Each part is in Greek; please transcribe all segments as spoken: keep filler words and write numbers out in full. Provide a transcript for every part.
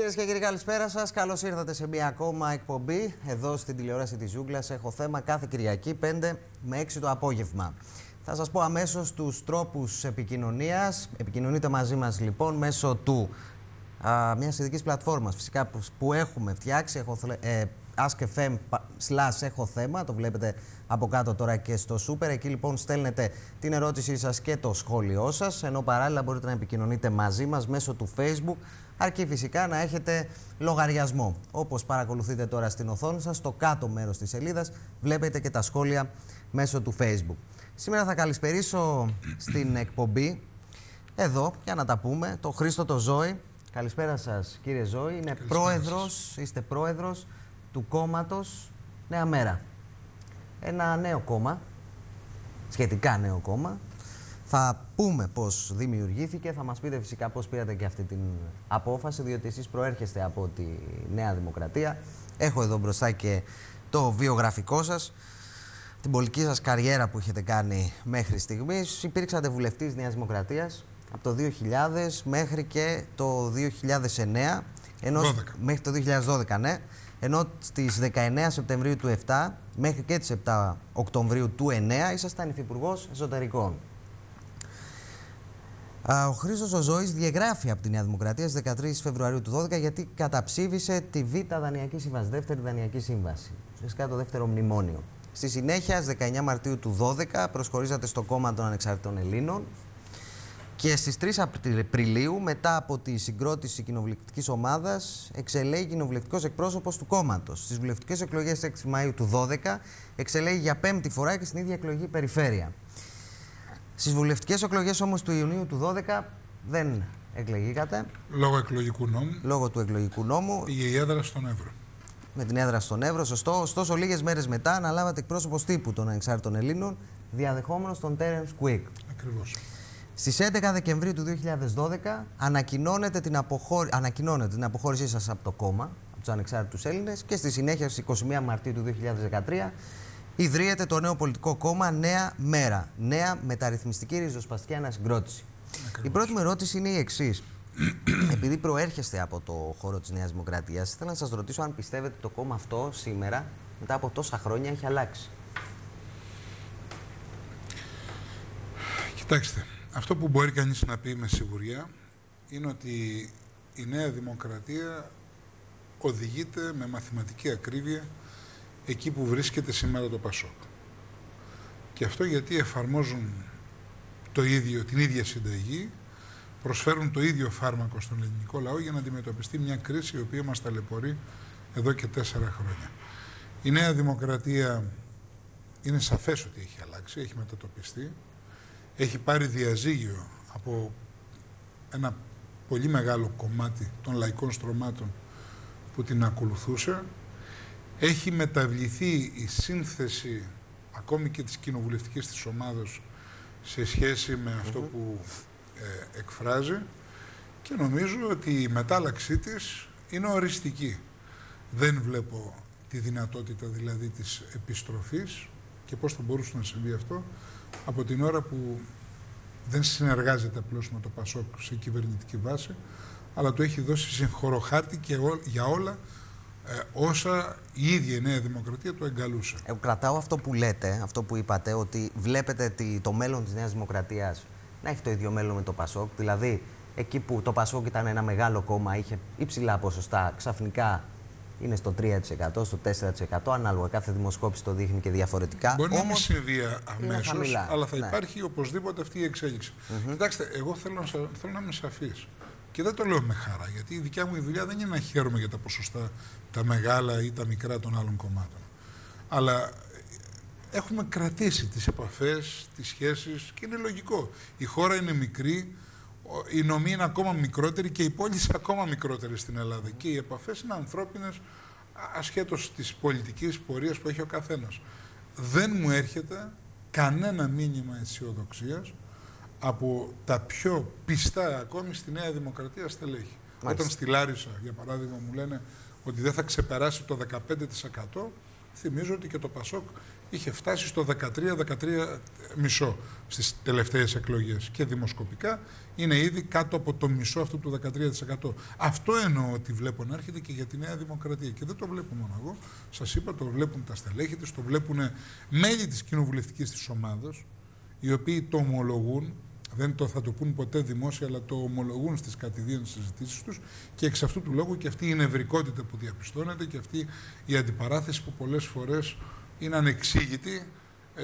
Κυρίες και κύριοι, καλησπέρα σας. Καλώς ήρθατε σε μια ακόμα εκπομπή εδώ στην τηλεόραση της Ζούγκλας. Έχω θέμα κάθε Κυριακή πέντε με έξι το απόγευμα. Θα σας πω αμέσως τους τρόπους επικοινωνίας. Επικοινωνείτε μαζί μας λοιπόν μέσω του α, μιας ειδικής πλατφόρμας φυσικά που, που έχουμε φτιάξει. Έχω, ε, askfm slash έχω θέμα, το βλέπετε από κάτω τώρα και στο Super. Εκεί λοιπόν στέλνετε την ερώτησή σας και το σχόλιο σας, ενώ παράλληλα μπορείτε να επικοινωνείτε μαζί μας μέσω του Facebook, αρκεί φυσικά να έχετε λογαριασμό. Όπως παρακολουθείτε τώρα στην οθόνη σας, στο κάτω μέρος της σελίδας βλέπετε και τα σχόλια μέσω του Facebook. Σήμερα θα καλησπερίσω στην εκπομπή, εδώ, για να τα πούμε, το Χρήστο το Ζώη. Καλησπέρα σας κύριε Ζώη, είναι πρόεδρος, είστε πρόεδρος του κόμματος Νέα Μέρα. Ένα νέο κόμμα, σχετικά νέο κόμμα. Θα πούμε πώς δημιουργήθηκε, θα μας πείτε φυσικά πώς πήρατε και αυτή την απόφαση, διότι εσείς προέρχεστε από τη Νέα Δημοκρατία. Έχω εδώ μπροστά και το βιογραφικό σας, την πολιτική σας καριέρα που έχετε κάνει μέχρι στιγμής. Υπήρξατε βουλευτής Νέας Δημοκρατίας από το δύο χιλιάδες μέχρι και το δύο χιλιάδες εννέα, ενώ, μέχρι το δύο χιλιάδες δώδεκα, ναι, ενώ στις δεκαεννέα Σεπτεμβρίου του επτά μέχρι και τις επτά Οκτωβρίου του εννέα ήσασταν υφυπουργός εσωτερικών. Ο Χρήστος ο Ζώης διαγράφει από τη Νέα Δημοκρατία στις δεκατρείς Φεβρουαρίου του δώδεκα γιατί καταψήφισε τη Β' Δανειακή Σύμβαση, δεύτερη Δανειακή Σύμβαση, ουσιαστικά το δεύτερο μνημόνιο. Στη συνέχεια, στις δεκαεννέα Μαρτίου του δώδεκα, προσχωρήσατε στο Κόμμα των Ανεξάρτητων Ελλήνων και στις τρεις Απριλίου, μετά από τη συγκρότηση κοινοβουλευτικής ομάδας, εξελέγει κοινοβουλευτικός εκπρόσωπος του κόμματος. Στις βουλευτικές εκλογές έξι Μαΐου του δώδεκα, εξελέγει για πέμπτη φορά και στην ίδια εκλογή περιφέρεια. Στις βουλευτικές εκλογές όμως του Ιουνίου του δώδεκα δεν εκλεγήκατε. Λόγω εκλογικού νόμου. Λόγω του εκλογικού νόμου. Πήγε η έδρα στον Εύρο. Με την έδρα στον Εύρο, σωστό. Ωστόσο, λίγες μέρες μετά αναλάβατε εκπρόσωπος τύπου των Ανεξάρτητων Ελλήνων, διαδεχόμενος τον Τέρενς Κουίκ. Ακριβώς. Στις έντεκα Δεκεμβρίου του δύο χιλιάδες δώδεκα ανακοινώνετε την, αποχώρη... ανακοινώνετε την αποχώρησή σας από το κόμμα, από τους Ανεξάρτητους Έλληνες, και στη συνέχεια στις είκοσι μία Μαρτίου του δύο χιλιάδες δεκατρία ιδρύεται το νέο πολιτικό κόμμα Νέα Μέρα. Νέα Μεταρρυθμιστική Ριζοσπαστική Ανασυγκρότηση. Ακριβώς. Η πρώτη μου ερώτηση είναι η εξής. Επειδή προέρχεστε από το χώρο της Νέας Δημοκρατίας, ήθελα να σας ρωτήσω αν πιστεύετε το κόμμα αυτό σήμερα, μετά από τόσα χρόνια, έχει αλλάξει. Κοιτάξτε, αυτό που μπορεί κανείς να πει με σιγουριά είναι ότι η Νέα Δημοκρατία οδηγείται με μαθηματική ακρίβεια εκεί που βρίσκεται σήμερα το Πασόκ. Και αυτό γιατί εφαρμόζουν το ίδιο, την ίδια συνταγή, προσφέρουν το ίδιο φάρμακο στον ελληνικό λαό για να αντιμετωπιστεί μια κρίση η οποία μας ταλαιπωρεί εδώ και τέσσερα χρόνια. Η Νέα Δημοκρατία είναι σαφές ότι έχει αλλάξει, έχει μετατοπιστεί, έχει πάρει διαζύγιο από ένα πολύ μεγάλο κομμάτι των λαϊκών στρωμάτων που την ακολουθούσε. Έχει μεταβληθεί η σύνθεση ακόμη και της κοινοβουλευτικής της ομάδος σε σχέση με αυτό mm-hmm. που ε, εκφράζει, και νομίζω ότι η μετάλλαξή της είναι οριστική. Δεν βλέπω τη δυνατότητα δηλαδή της επιστροφής και πώς θα μπορούσε να συμβεί αυτό από την ώρα που δεν συνεργάζεται απλώς με το Πασόκ σε κυβερνητική βάση, αλλά του έχει δώσει συγχωροχάρτη και ό, για όλα Ε, όσα η ίδια η Νέα Δημοκρατία το εγκαλούσε. Εγώ κρατάω αυτό που λέτε, αυτό που είπατε, ότι βλέπετε τη, το μέλλον της Νέας Δημοκρατίας να έχει το ίδιο μέλλον με το Πασόκ. Δηλαδή, εκεί που το Πασόκ ήταν ένα μεγάλο κόμμα, είχε υψηλά ποσοστά, ξαφνικά είναι στο τρία τοις εκατό, στο τέσσερα τοις εκατό, ανάλογα, κάθε δημοσκόπηση το δείχνει και διαφορετικά. Μπορεί Όμως, να μην συμβεί αμέσως, αλλά θα ναι. υπάρχει οπωσδήποτε αυτή η εξέλιξη. Mm-hmm. Κοιτάξτε, εγώ θέλω να, θέλω να είμαι σαφής. Και δεν το λέω με χαρά, γιατί η δικιά μου η δουλειά δεν είναι να χαίρομαι για τα ποσοστά, τα μεγάλα ή τα μικρά των άλλων κομμάτων. Αλλά έχουμε κρατήσει τις επαφές, τις σχέσεις, και είναι λογικό. Η χώρα είναι μικρή, η νομή είναι ακόμα μικρότερη και οι πόλεις ακόμα μικρότερες στην Ελλάδα. Και οι επαφές είναι ανθρώπινες, ασχέτως της πολιτικής πορείας που έχει ο καθένας. Δεν μου έρχεται κανένα μήνυμα αισιοδοξίας από τα πιο πιστά ακόμη στη Νέα Δημοκρατία στελέχη. Μάλιστα. Όταν στη Λάρισα, για παράδειγμα, μου λένε ότι δεν θα ξεπεράσει το δεκαπέντε τοις εκατό, Θυμίζω ότι και το Πασόκ είχε φτάσει στο δεκατρία δεκατρία μισό στις τελευταίες εκλογές και δημοσκοπικά είναι ήδη κάτω από το μισό αυτού του δεκατρία τοις εκατό. Αυτό εννοώ ότι βλέπω να έρχεται και για τη Νέα Δημοκρατία. Και δεν το βλέπω μόνο εγώ. Σας είπα, το βλέπουν τα στελέχη της, το βλέπουν μέλη της κοινοβουλευτικής της ομάδας, οι οποίοι το ομολογούν. Δεν το θα το πούν ποτέ δημόσια, αλλά το ομολογούν στις κατηδίαν συζητήσεις τους και εξ αυτού του λόγου και αυτή η νευρικότητα που διαπιστώνεται και αυτή η αντιπαράθεση που πολλές φορές είναι ανεξήγητη ε,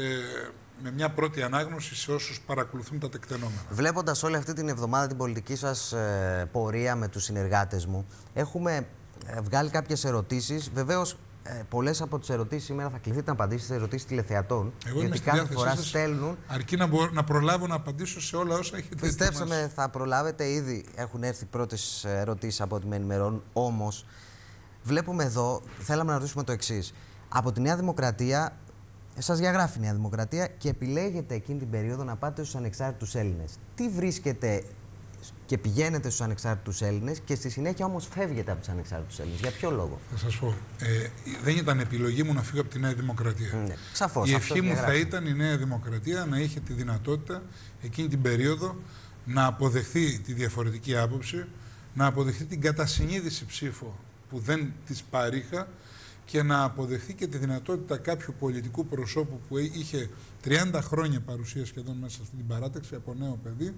με μια πρώτη ανάγνωση σε όσους παρακολουθούν τα τεκτενόμενα. Βλέποντας όλη αυτή την εβδομάδα την πολιτική σας ε, πορεία με τους συνεργάτες μου, έχουμε ε, βγάλει κάποιες ερωτήσεις. Βεβαίως, Ε, πολλές από τις ερωτήσεις σήμερα θα κληθείτε να απαντήσετε σε ερωτήσεις τηλεθεατών. Εγώ γιατί κάθε φορά σας στέλνουν. Αρκεί να, μπορώ, να προλάβω να απαντήσω σε όλα όσα έχετε. Πιστέψτε, θα προλάβετε. Ήδη έχουν έρθει πρώτες ερωτήσεις από ό,τι με ενημερώνουν. Όμως, βλέπουμε εδώ, θέλαμε να ρωτήσουμε το εξής. Από τη Νέα Δημοκρατία, σας διαγράφει η Νέα Δημοκρατία και επιλέγετε εκείνη την περίοδο να πάτε στους ανεξάρτητους Έλληνες. Τι βρίσκετε και πηγαίνετε στους ανεξάρτητους Έλληνες και στη συνέχεια όμως φεύγετε από τους ανεξάρτητους Έλληνες? Για ποιο λόγο? Θα σας πω. Ε, δεν ήταν επιλογή μου να φύγω από τη Νέα Δημοκρατία. Ναι, σαφώς, η ευχή μου θα ήταν η Νέα Δημοκρατία να είχε τη δυνατότητα εκείνη την περίοδο να αποδεχθεί τη διαφορετική άποψη, να αποδεχθεί την κατασυνείδηση ψήφο που δεν της παρήχα και να αποδεχθεί και τη δυνατότητα κάποιου πολιτικού προσώπου που είχε τριάντα χρόνια παρουσία σχεδόν μέσα σε αυτή την παράταξη από νέο παιδί,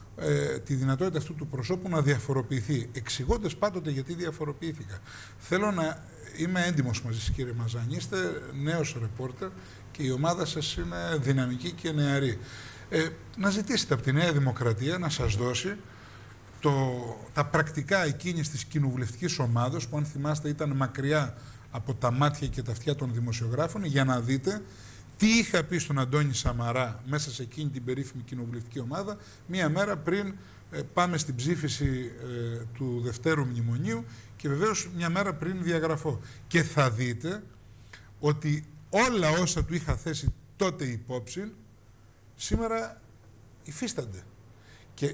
Ε, τη δυνατότητα αυτού του προσώπου να διαφοροποιηθεί, εξηγώντας πάντοτε γιατί διαφοροποιήθηκα. Θέλω να είμαι έντιμος μαζί σας, κύριε Μαζάνη. Είστε νέος ρεπόρτερ και η ομάδα σας είναι δυναμική και νεαρή. Ε, να ζητήσετε από τη Νέα Δημοκρατία να σας δώσει το, τα πρακτικά εκείνης της κοινοβουλευτικής ομάδας, που αν θυμάστε ήταν μακριά από τα μάτια και τα αυτιά των δημοσιογράφων, για να δείτε τι είχα πει στον Αντώνη Σαμαρά μέσα σε εκείνη την περίφημη κοινοβουλευτική ομάδα μία μέρα πριν ε, πάμε στην ψήφιση ε, του Δευτέρου Μνημονίου και βεβαίως μια μέρα πριν διαγραφώ. Και θα δείτε ότι όλα όσα του είχα θέσει τότε υπόψη σήμερα υφίστανται. Και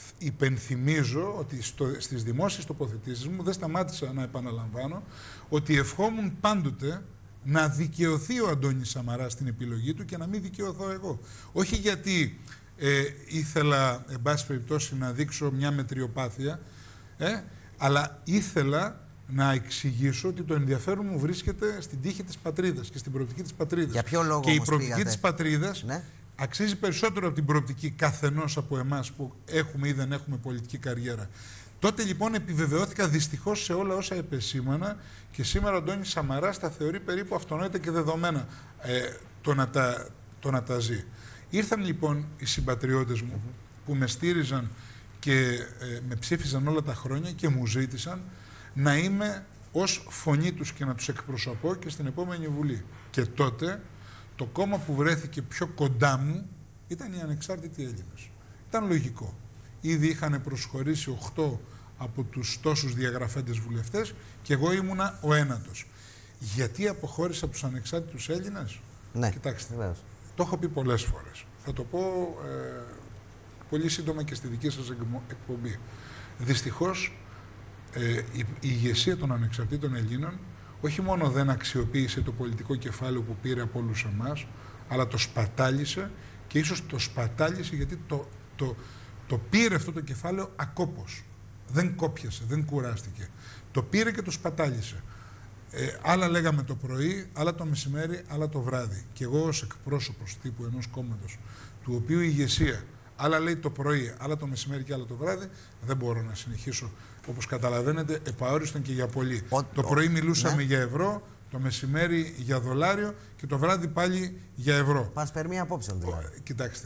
υπενθυμίζω ότι στο, στις δημόσιες τοποθετήσεις μου δεν σταμάτησα να επαναλαμβάνω ότι ευχόμουν πάντοτε να δικαιωθεί ο Αντώνης Σαμαράς στην επιλογή του και να μην δικαιωθώ εγώ. Όχι γιατί ε, ήθελα, εν πάση περιπτώσει, να δείξω μια μετριοπάθεια, ε, αλλά ήθελα να εξηγήσω ότι το ενδιαφέρον μου βρίσκεται στην τύχη της πατρίδας και στην προοπτική της πατρίδας. Για ποιο λόγο και η όμως προοπτική πήγατε? της πατρίδας Ναι. αξίζει περισσότερο από την προοπτική καθενός από εμάς που έχουμε ή δεν έχουμε πολιτική καριέρα. Τότε λοιπόν επιβεβαιώθηκα δυστυχώς σε όλα όσα επεσήμανα και σήμερα ο Αντώνης Σαμαράς τα θεωρεί περίπου αυτονόητα και δεδομένα ε, το, να τα, το να τα ζει. Ήρθαν λοιπόν οι συμπατριώτες μου mm-hmm. που με στήριζαν και ε, με ψήφιζαν όλα τα χρόνια και μου ζήτησαν να είμαι ως φωνή τους και να τους εκπροσωπώ και στην επόμενη Βουλή. Και τότε το κόμμα που βρέθηκε πιο κοντά μου ήταν οι Ανεξάρτητοι Έλληνες. Ήταν λογικό. Ήδη είχαν προσχωρήσει οχτώ από τους τόσους διαγραφέντες βουλευτές και εγώ ήμουνα ο ένατος. Γιατί αποχώρησα από τους Ανεξάρτητους Έλληνες? Ναι, κοιτάξτε, βεβαίως. Το έχω πει πολλές φορές. Θα το πω ε, πολύ σύντομα και στη δική σας εκπομπή. Δυστυχώς ε, η, η ηγεσία των Ανεξαρτήτων Ελλήνων όχι μόνο δεν αξιοποίησε το πολιτικό κεφάλαιο που πήρε από όλους εμάς, αλλά το σπατάλησε και ίσως το σπατάλησε γιατί το, το, το πήρε αυτό το κεφάλαιο ακόπως. Δεν κόπιασε, δεν κουράστηκε. Το πήρε και το σπατάλησε. Ε, άλλα λέγαμε το πρωί, άλλα το μεσημέρι, άλλα το βράδυ. Και εγώ ως εκπρόσωπος τύπου ενός κόμματος, του οποίου η ηγεσία άλλα λέει το πρωί, άλλα το μεσημέρι και άλλα το βράδυ, δεν μπορώ να συνεχίσω, όπως καταλαβαίνετε, επαόριστον και για πολύ. Ο, το πρωί μιλούσαμε ναι. για ευρώ, το μεσημέρι για δολάριο και το βράδυ πάλι για ευρώ. Πασπερμία απόψε, δηλαδή. Κοιτάξτε.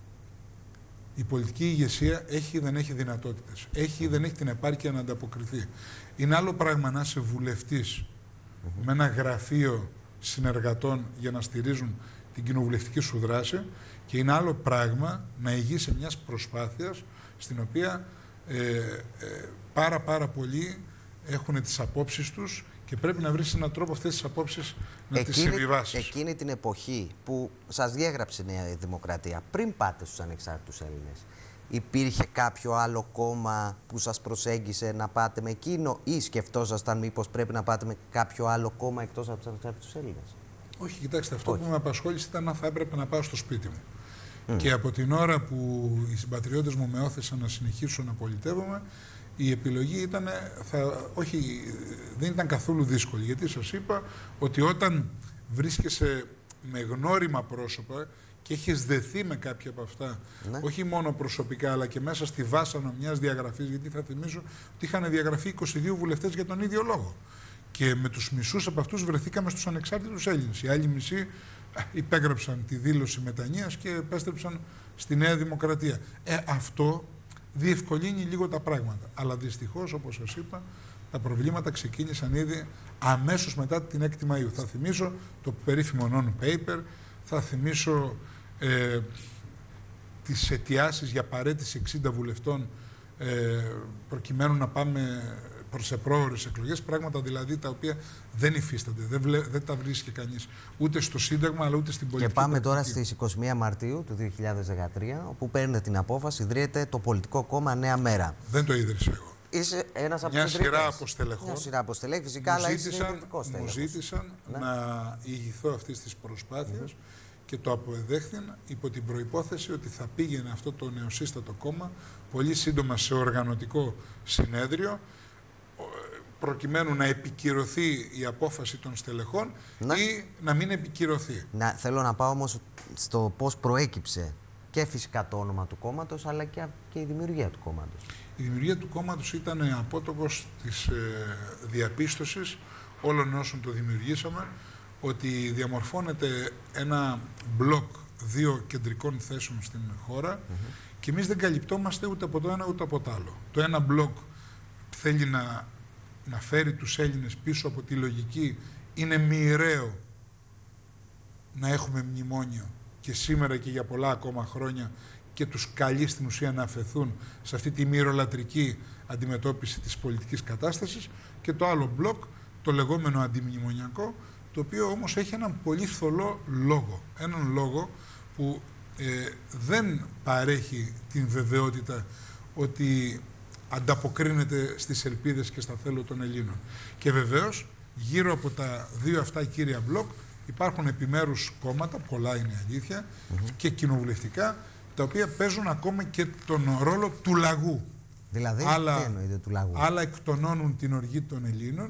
Η πολιτική ηγεσία έχει ή δεν έχει δυνατότητες. Έχει ή δεν έχει την επάρκεια να ανταποκριθεί. Είναι άλλο πράγμα να είσαι βουλευτής mm-hmm. με ένα γραφείο συνεργατών για να στηρίζουν την κοινοβουλευτική σου δράση και είναι άλλο πράγμα να ηγείσαι μιας προσπάθειας στην οποία ε, ε, πάρα πάρα πολλοί έχουν τις απόψεις τους και πρέπει να βρεις έναν τρόπο αυτές τις απόψεις να εκείνη, τις συμβιβάσεις. Εκείνη την εποχή που σας διέγραψε η Νέα Δημοκρατία, πριν πάτε στους Ανεξάρτητους Έλληνες, υπήρχε κάποιο άλλο κόμμα που σας προσέγγισε να πάτε με εκείνο ή σκεφτόσασταν μήπως πρέπει να πάτε με κάποιο άλλο κόμμα εκτός από τους Ανεξάρτητους Έλληνες? Όχι, κοιτάξτε, αυτό Όχι. που με απασχόλησε ήταν αν θα έπρεπε να πάω στο σπίτι μου. Mm. Και από την ώρα που οι συμπατριώτες μου με όθησαν να συνεχίσω να πολιτεύομαι, η επιλογή ήταν, θα, όχι, δεν ήταν καθόλου δύσκολη. Γιατί σας είπα ότι όταν βρίσκεσαι με γνώριμα πρόσωπα και έχεις δεθεί με κάποια από αυτά, ναι. όχι μόνο προσωπικά, αλλά και μέσα στη βάσανα μιας διαγραφής, γιατί θα θυμίσω ότι είχαν διαγραφεί είκοσι δύο βουλευτές για τον ίδιο λόγο. Και με τους μισούς από αυτούς βρεθήκαμε στους Ανεξάρτητους Έλληνες. Οι άλλοι μισοί υπέγραψαν τη δήλωση μετανοίας και επέστρεψαν στη Νέα Δημοκρατία. Ε, αυτό διευκολύνει λίγο τα πράγματα. Αλλά δυστυχώς, όπως σας είπα, τα προβλήματα ξεκίνησαν ήδη αμέσως μετά την έκτη Μαΐου. Θα θυμίσω το περίφημο non-paper, θα θυμίσω ε, τις αιτιάσεις για παραίτηση εξήντα βουλευτών ε, προκειμένου να πάμε προς επρόωρες εκλογές, πράγματα δηλαδή τα οποία δεν υφίστανται, δεν, βλέ, δεν τα βρίσκει κανείς ούτε στο Σύνταγμα αλλά ούτε στην πολιτική. Και πάμε πρακτική. Τώρα στις είκοσι μία Μαρτίου του δύο χιλιάδες δεκατρία, όπου παίρνετε την απόφαση, ιδρύεται το πολιτικό κόμμα Νέα Μέρα. Δεν το ίδρυσα εγώ. Είσαι ένας από Μια τους σειρά αποστελεχών. Μια σειρά αποστελέχη, φυσικά, αλλά είσαι ιδρυτικός τέλεχος. Μου ζήτησαν ναι. να ηγηθώ αυτής της προσπάθειας mm-hmm. και το αποεδέχθην υπό την προϋπόθεση ότι θα πήγαινε αυτό το νεοσύστατο κόμμα πολύ σύντομα σε οργανωτικό συνέδριο, προκειμένου να επικυρωθεί η απόφαση των στελεχών να. ή να μην επικυρωθεί. Να, θέλω να πάω όμως στο πώς προέκυψε και φυσικά το όνομα του κόμματος, αλλά και, και η δημιουργία του κόμματος. Η δημιουργία του κόμματος ήταν απότοκος της ε, διαπίστωσης όλων όσων το δημιουργήσαμε, ότι διαμορφώνεται ένα μπλοκ δύο κεντρικών θέσεων στην χώρα mm-hmm. και εμείς δεν καλυπτόμαστε ούτε από το ένα ούτε από το άλλο. Το ένα μπλοκ θέλει να να φέρει τους Έλληνες πίσω από τη λογική, είναι μοιραίο να έχουμε μνημόνιο και σήμερα και για πολλά ακόμα χρόνια και τους καλεί στην ουσία να αφαιθούν σε αυτή τη μοιρολατρική αντιμετώπιση της πολιτικής κατάστασης, και το άλλο μπλοκ, το λεγόμενο αντιμνημονιακό, το οποίο όμως έχει έναν πολύ θολό λόγο. Έναν λόγο που ε, δεν παρέχει την βεβαιότητα ότι ανταποκρίνεται στις ελπίδες και στα θέλω των Ελλήνων. Και βεβαίως, γύρω από τα δύο αυτά κύρια μπλοκ υπάρχουν επιμέρους κόμματα, πολλά είναι αλήθεια, mm-hmm. και κοινοβουλευτικά, τα οποία παίζουν ακόμα και τον ρόλο του λαγού. Δηλαδή, άλλα, τι εννοείται του λαγού? Άλλα εκτονώνουν την οργή των Ελλήνων,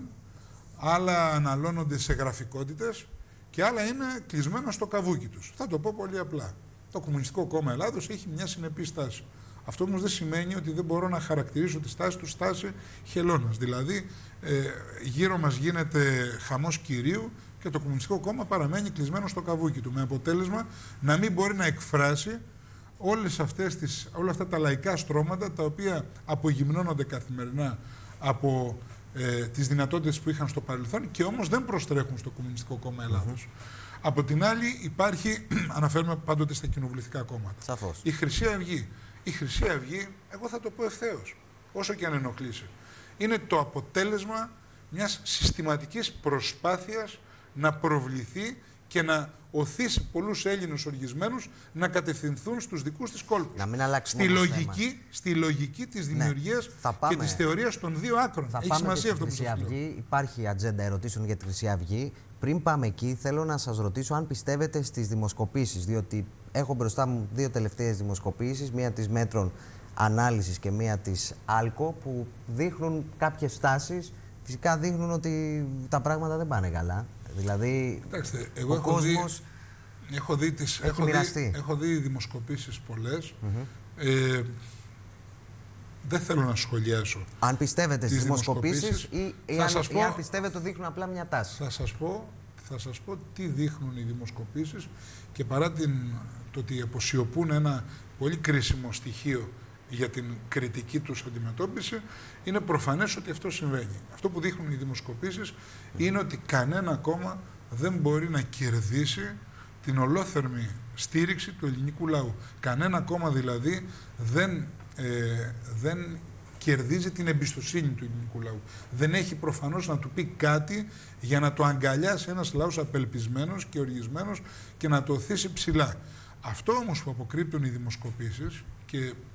άλλα αναλώνονται σε γραφικότητες και άλλα είναι κλεισμένα στο καβούκι τους. Θα το πω πολύ απλά. Το Κομμουνιστικό Κόμμα Ελλάδος έχει μια συνεπή στάση. Αυτό όμως δεν σημαίνει ότι δεν μπορώ να χαρακτηρίσω τη στάση του στάση χελώνας. Δηλαδή, ε, γύρω μας γίνεται χαμός κυρίου και το Κομμουνιστικό Κόμμα παραμένει κλεισμένο στο καβούκι του, με αποτέλεσμα να μην μπορεί να εκφράσει όλες αυτές τις, όλα αυτά τα λαϊκά στρώματα, τα οποία απογυμνώνονται καθημερινά από ε, τις δυνατότητες που είχαν στο παρελθόν και όμως δεν προστρέχουν στο Κομμουνιστικό Κόμμα Ελλάδος. Mm-hmm. Από την άλλη υπάρχει, αναφέρουμε πάντοτε στα κοινοβουλευτικά κόμματα, Σαφώς. η Χρυσή Αυγή. Η Χρυσή Αυγή, εγώ θα το πω ευθέως, όσο και αν ενοχλήσει, είναι το αποτέλεσμα μιας συστηματικής προσπάθειας να προβληθεί και να οθήσει πολλούς Έλληνες οργισμένους να κατευθυνθούν στους δικούς της κόλπους. Να μην αλλάξει στη, λογική, στη λογική της δημιουργίας ναι, και της θεωρίας των δύο άκρων. Θα Έχει πάμε σημασία αυτό που Χρυσή σας λέω. Αυγή. Υπάρχει ατζέντα ερωτήσεων για τη Χρυσή Αυγή. Πριν πάμε εκεί, θέλω να σας ρωτήσω αν πιστεύετε στις δημοσκοπήσεις, διότι έχω μπροστά μου δύο τελευταίες δημοσκοπήσεις, μία της Μέτρων Ανάλυσης και μία της Άλκο, που δείχνουν κάποιες στάσεις. Φυσικά δείχνουν ότι τα πράγματα δεν πάνε καλά. Δηλαδή, Κοιτάξτε, εγώ ο έχω κόσμος δει, έχω δει, τις, έχει έχω, μοιραστεί. δει, έχω δει δημοσκοπήσεις πολλές. Mm-hmm. ε, δεν θέλω να σχολιάσω. Αν πιστεύετε στις δημοσκοπήσεις ή, ή, αν, πω, ή αν πιστεύετε ότι δείχνουν απλά μια τάση. Θα σας πω, θα σας πω τι δείχνουν οι δημοσκοπήσεις, και παρά την, το ότι αποσιωπούν ένα πολύ κρίσιμο στοιχείο για την κριτική τους αντιμετώπιση, είναι προφανές ότι αυτό συμβαίνει. Αυτό που δείχνουν οι δημοσκοπήσεις mm. είναι ότι κανένα κόμμα δεν μπορεί να κερδίσει την ολόθερμη στήριξη του ελληνικού λαού. Κανένα κόμμα δηλαδή δεν, ε, δεν κερδίζει την εμπιστοσύνη του ελληνικού λαού. Δεν έχει προφανώς να του πει κάτι για να το αγκαλιάσει ένας λαός απελπισμένος και οργισμένος και να το οθήσει ψηλά. Αυτό όμως που αποκρύπτουν οι δημοσκοπήσεις, και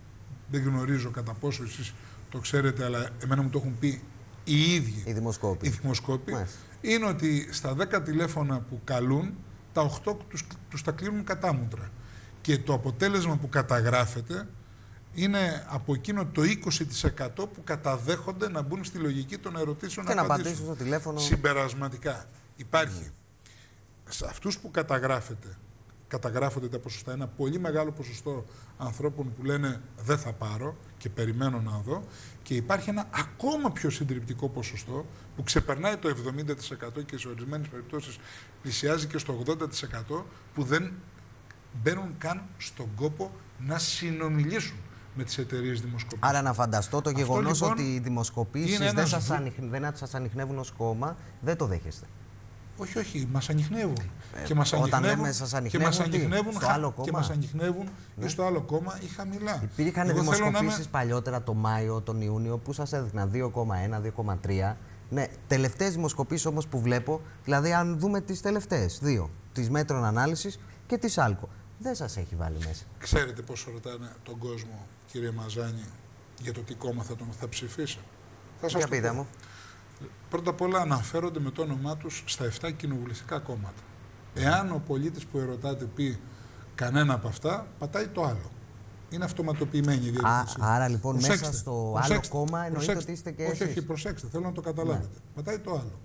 δεν γνωρίζω κατά πόσο εσείς το ξέρετε, αλλά εμένα μου το έχουν πει οι ίδιοι οι δημοσκόποι, οι δημοσκόποι είναι ότι στα δέκα τηλέφωνα που καλούν, τα οκτώ τους, τους τα κλείνουν κατάμουτρα. Και το αποτέλεσμα που καταγράφεται είναι από εκείνο το είκοσι τοις εκατό που καταδέχονται να μπουν στη λογική των ερωτήσεων και να απαντήσουν στο τηλέφωνο. Συμπερασματικά υπάρχει mm. σε αυτούς που καταγράφεται, καταγράφονται τα ποσοστά, ένα πολύ μεγάλο ποσοστό ανθρώπων που λένε δεν θα πάρω και περιμένω να δω, και υπάρχει ένα ακόμα πιο συντριπτικό ποσοστό που ξεπερνάει το εβδομήντα τοις εκατό και σε ορισμένες περιπτώσεις πλησιάζει και στο ογδόντα τοις εκατό που δεν μπαίνουν καν στον κόπο να συνομιλήσουν με τις εταιρείες δημοσκοπήσεων. Άρα να φανταστώ το γεγονός λοιπόν, ότι οι δημοσκοπήσεις δεν, ένας... σας ανιχ... δεν σας ανιχνεύουν ως κόμμα, δεν το δέχεστε. Όχι, όχι, μας ανιχνεύουν. Ε, και μας όταν ανιχνεύουν, λέμε σας ανιχνεύουν, και μας ανιχνεύουν, στο άλλο κόμμα. Και μας ανιχνεύουν ναι. ή στο άλλο κόμμα ή χαμηλά. Υπήρχαν δημοσκοπήσεις είμαι... παλιότερα, το Μάιο, τον Ιούνιο, που σας έδειχναν δύο κόμμα ένα, δύο κόμμα τρία. Ναι, τελευταίες δημοσκοπήσεις όμως που βλέπω, δηλαδή αν δούμε τις τελευταίες δύο, τις Μέτρων Ανάλυσης και τις Άλκο, δεν σας έχει βάλει μέσα. Ξέρετε πόσο ρωτάνε τον κόσμο, κύριε Μαζάνη, για το τι κόμμα θα, τον, θα ψηφίσει? Θα σας για πείτε μου. Πρώτα απ' όλα αναφέρονται με το όνομά τους στα επτά κοινοβουλευτικά κόμματα. Εάν ο πολίτης που ερωτάτε πει κανένα από αυτά, πατάει το άλλο. Είναι αυτοματοποιημένη η διαδικασία. Άρα λοιπόν προσέξτε, μέσα στο προσέξτε, άλλο κόμμα εννοείται προσέξτε, ότι είστε και όχι, εσείς. Όχι, προσέξτε, θέλω να το καταλάβετε. Ναι. Πατάει το άλλο.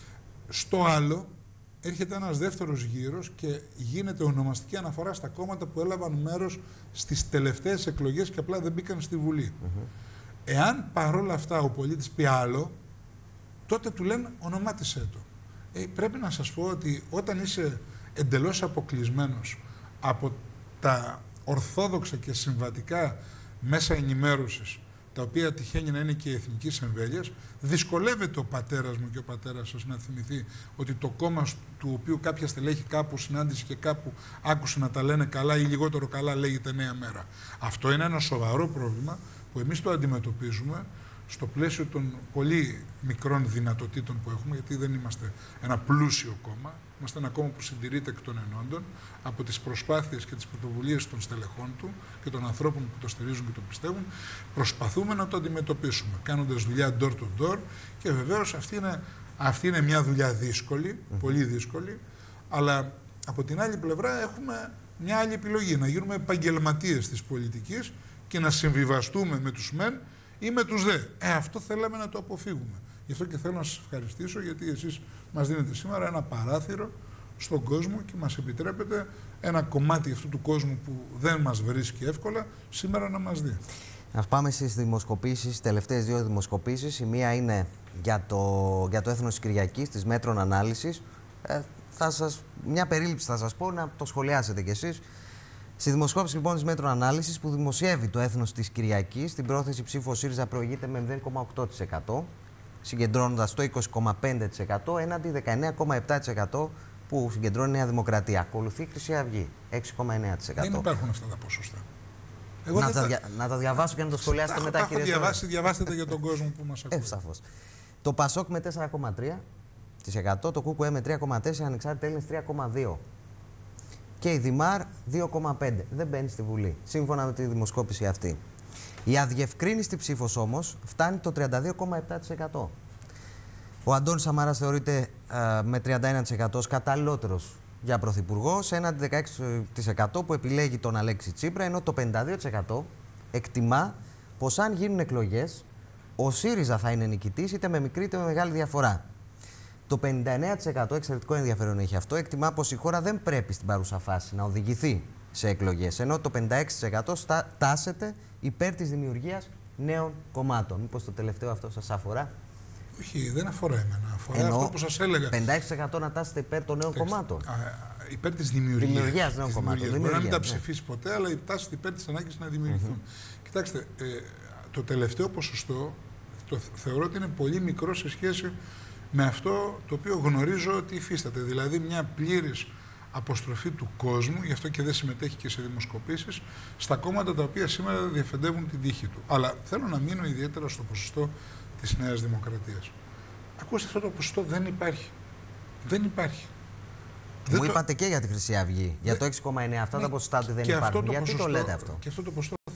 Στο άλλο έρχεται ένας δεύτερος γύρος και γίνεται ονομαστική αναφορά στα κόμματα που έλαβαν μέρος στις τελευταίες εκλογές και απλά δεν μπήκαν στη Βουλή. Mm-hmm. Εάν παρόλα αυτά ο πολίτης πει άλλο, τότε του λένε ονομάτισέ το. Ε, πρέπει να σας πω ότι όταν είσαι εντελώς αποκλεισμένος από τα ορθόδοξα και συμβατικά μέσα ενημέρωσης, τα οποία τυχαίνει να είναι και εθνικής εμβέλειας, δυσκολεύεται ο πατέρας μου και ο πατέρας σας να θυμηθεί ότι το κόμμα του οποίου κάποια στελέχη κάπου συνάντησε και κάπου άκουσε να τα λένε καλά ή λιγότερο καλά λέγεται Νέα Μέρα. Αυτό είναι ένα σοβαρό πρόβλημα που εμείς το αντιμετωπίζουμε στο πλαίσιο των πολύ μικρών δυνατοτήτων που έχουμε, γιατί δεν είμαστε ένα πλούσιο κόμμα, είμαστε ένα κόμμα που συντηρείται εκ των ενόντων από τις προσπάθειες και τις πρωτοβουλίες των στελεχών του και των ανθρώπων που το στηρίζουν και το πιστεύουν. Προσπαθούμε να το αντιμετωπίσουμε, κάνοντας δουλειά door to door, και βεβαίως αυτή είναι, αυτή είναι μια δουλειά δύσκολη, mm-hmm. πολύ δύσκολη, αλλά από την άλλη πλευρά έχουμε μια άλλη επιλογή, να γίνουμε επαγγελματίες της πολιτικής και να συμβιβαστούμε με τους μεν ή με τους δε. Ε, αυτό θέλαμε να το αποφύγουμε. Γι' αυτό και θέλω να σας ευχαριστήσω, γιατί εσείς μας δίνετε σήμερα ένα παράθυρο στον κόσμο και μας επιτρέπετε ένα κομμάτι αυτού του κόσμου που δεν μας βρίσκει εύκολα σήμερα να μας δει. Να πάμε στις δημοσκοπήσεις, τελευταίες δύο δημοσκοπήσεις. Η μία είναι για το, για το έθνος της Κυριακής, της Μέτρων Ανάλυσης. Ε, θα σας, μια περίληψη θα σας πω, να το σχολιάσετε κι εσείς. Στη δημοσκόπηση λοιπόν της Μέτρων Ανάλυσης που δημοσιεύει το έθνος της Κυριακής, την πρόθεση ψήφου ο ΣΥΡΙΖΑ προηγείται με μηδέν κόμμα οκτώ τοις εκατό, συγκεντρώνοντας το είκοσι κόμμα πέντε τοις εκατό έναντι δεκαεννέα κόμμα επτά τοις εκατό που συγκεντρώνει η Νέα Δημοκρατία. Ακολουθεί η Χρυσή Αυγή, έξι κόμμα εννέα τοις εκατό. Δεν υπάρχουν αυτά τα ποσοστά. Εγώ να, τα, δια... να τα διαβάσω και να το σχολιάσετε μετά, κύριε Στράτο. Διαβάσει, διαβάστε τα για τον κόσμο που μας ακούει. Εύσταφος. Το ΠΑΣΟΚ με τέσσερα κόμμα τρία τοις εκατό, το ΚΚΕ με τρία κόμμα τέσσερα τοις εκατό, ανεξάρτητοι Έλληνες τρία κόμμα δύο τοις εκατό. Και η Δημάρ δύο κόμμα πέντε τοις εκατό. Δεν μπαίνει στη Βουλή, σύμφωνα με τη δημοσκόπηση αυτή. Η αδιευκρίνηστη ψήφος όμως φτάνει το τριάντα δύο κόμμα επτά τοις εκατό. Ο Αντώνης Σαμάρας θεωρείται α, με τριάντα ένα τοις εκατό ως καταλληλότερος για πρωθυπουργό, σε έναντι δεκαέξι τοις εκατό που επιλέγει τον Αλέξη Τσίπρα, ενώ το πενήντα δύο τοις εκατό εκτιμά πως αν γίνουν εκλογές, ο ΣΥΡΙΖΑ θα είναι νικητής, είτε με μικρή είτε με μεγάλη διαφορά. Το πενήντα εννέα τοις εκατό, εξαιρετικό ενδιαφέρον έχει αυτό, εκτιμά πως η χώρα δεν πρέπει στην παρούσα φάση να οδηγηθεί σε εκλογές, ενώ το πενήντα έξι τοις εκατό τάσεται υπέρ της δημιουργίας νέων κομμάτων. Μήπως το τελευταίο αυτό σας αφορά? Όχι, δεν αφορά εμένα. Αφορά Ενώ αυτό που σας έλεγα. πενήντα έξι τοις εκατό να τάσετε υπέρ των νέων κομμάτων. Α, υπέρ της δημιουργίας. Δημιουργίας νέων κομμάτων. Μπορεί να μην τα ψηφίσει ναι. ποτέ, αλλά τάσετε υπέρ της ανάγκης να δημιουργηθούν. Mm-hmm. Κοιτάξτε, ε, το τελευταίο ποσοστό το θεωρώ ότι είναι πολύ μικρό σε σχέση με αυτό το οποίο γνωρίζω ότι υφίσταται. Δηλαδή μια πλήρης αποστροφή του κόσμου, γι' αυτό και δεν συμμετέχει και σε δημοσκοπήσεις, στα κόμματα τα οποία σήμερα διαφεντεύουν την τύχη του. Αλλά θέλω να μείνω ιδιαίτερα στο ποσοστό της Νέας Δημοκρατίας. Ακούστε, αυτό το ποσοστό δεν υπάρχει. Δεν υπάρχει. Μου δεν είπατε το... και για τη Χρυσή Αυγή, για το έξι κόμμα εννέα, αυτά ναι, τα ποσοστά του δεν υπάρχουν. Γιατί ποσοστό, το λέτε αυτό? Και αυτό το ποσοστό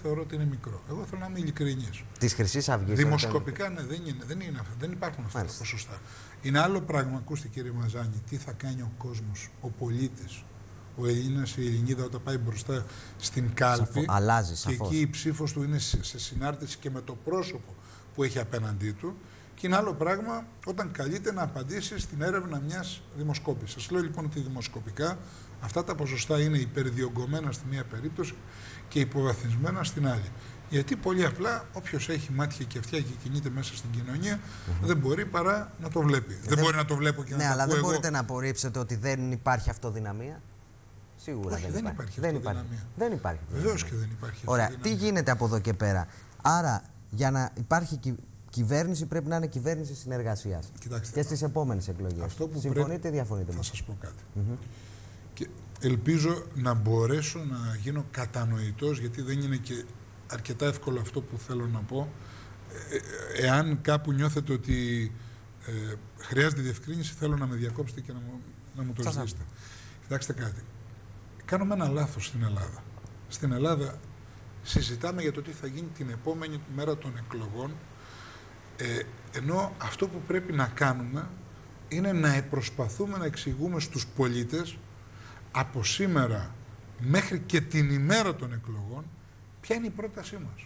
θεωρώ ότι είναι μικρό. Εγώ θέλω να είμαι ειλικρινής. Της Χρυσής Αυγής. Δημοσκοπικά ναι, δεν, είναι, δεν, είναι, δεν υπάρχουν αυτά Μάλιστα. τα ποσοστά. Είναι άλλο πράγμα, ακούστε κύριε Μαζάνη, τι θα κάνει ο κόσμος, ο πολίτης, ο Έλληνας, η Ελληνίδα όταν πάει μπροστά στην κάλπη. Σαφώ, αλλάζει, και σαφώς. εκεί η ψήφος του είναι σε συνάρτηση και με το πρόσωπο που έχει απέναντί του. Και είναι άλλο πράγμα όταν καλείται να απαντήσει στην έρευνα μιας δημοσκόπησης. Σας λέω λοιπόν ότι δημοσκοπικά αυτά τα ποσοστά είναι υπερδιογκωμένα στη μία περίπτωση και υποβαθμισμένα στην άλλη. Γιατί πολύ απλά όποιος έχει μάτια και αυτιά και κινείται μέσα στην κοινωνία mm-hmm. δεν μπορεί παρά να το βλέπει. Δεν, δεν μπορεί να το βλέπω και ναι, να το αλλά δεν εγώ. μπορείτε να απορρίψετε ότι δεν υπάρχει αυτοδυναμία. Σίγουρα Όχι, δεν, δεν υπάρχει. υπάρχει δεν αυτοδυναμία. υπάρχει. Δεν υπάρχει. Βεβαίως και δεν υπάρχει. Ωραία. Αυτοδυναμία. Τι γίνεται από εδώ και πέρα. Άρα, για να υπάρχει κυ... κυβέρνηση πρέπει να είναι κυβέρνηση συνεργασίας. Κοιτάξτε, και στις επόμενες εκλογές. Συμφωνείτε ή πρέπει... διαφωνείτε? Θα σας πω κάτι. Mm-hmm. Και ελπίζω να μπορέσω να γίνω κατανοητός, γιατί δεν είναι και αρκετά εύκολο αυτό που θέλω να πω. Ε, εάν κάπου νιώθετε ότι ε, χρειάζεται διευκρίνηση, θέλω να με διακόψετε και να μου, να μου το ζητήσετε. Κοιτάξτε κάτι. Κάνουμε ένα λάθος στην Ελλάδα. Στην Ελλάδα συζητάμε για το τι θα γίνει την επόμενη μέρα των εκλογών, ε, ενώ αυτό που πρέπει να κάνουμε είναι να προσπαθούμε να εξηγούμε στους πολίτες από σήμερα μέχρι και την ημέρα των εκλογών ποια είναι η πρότασή μας.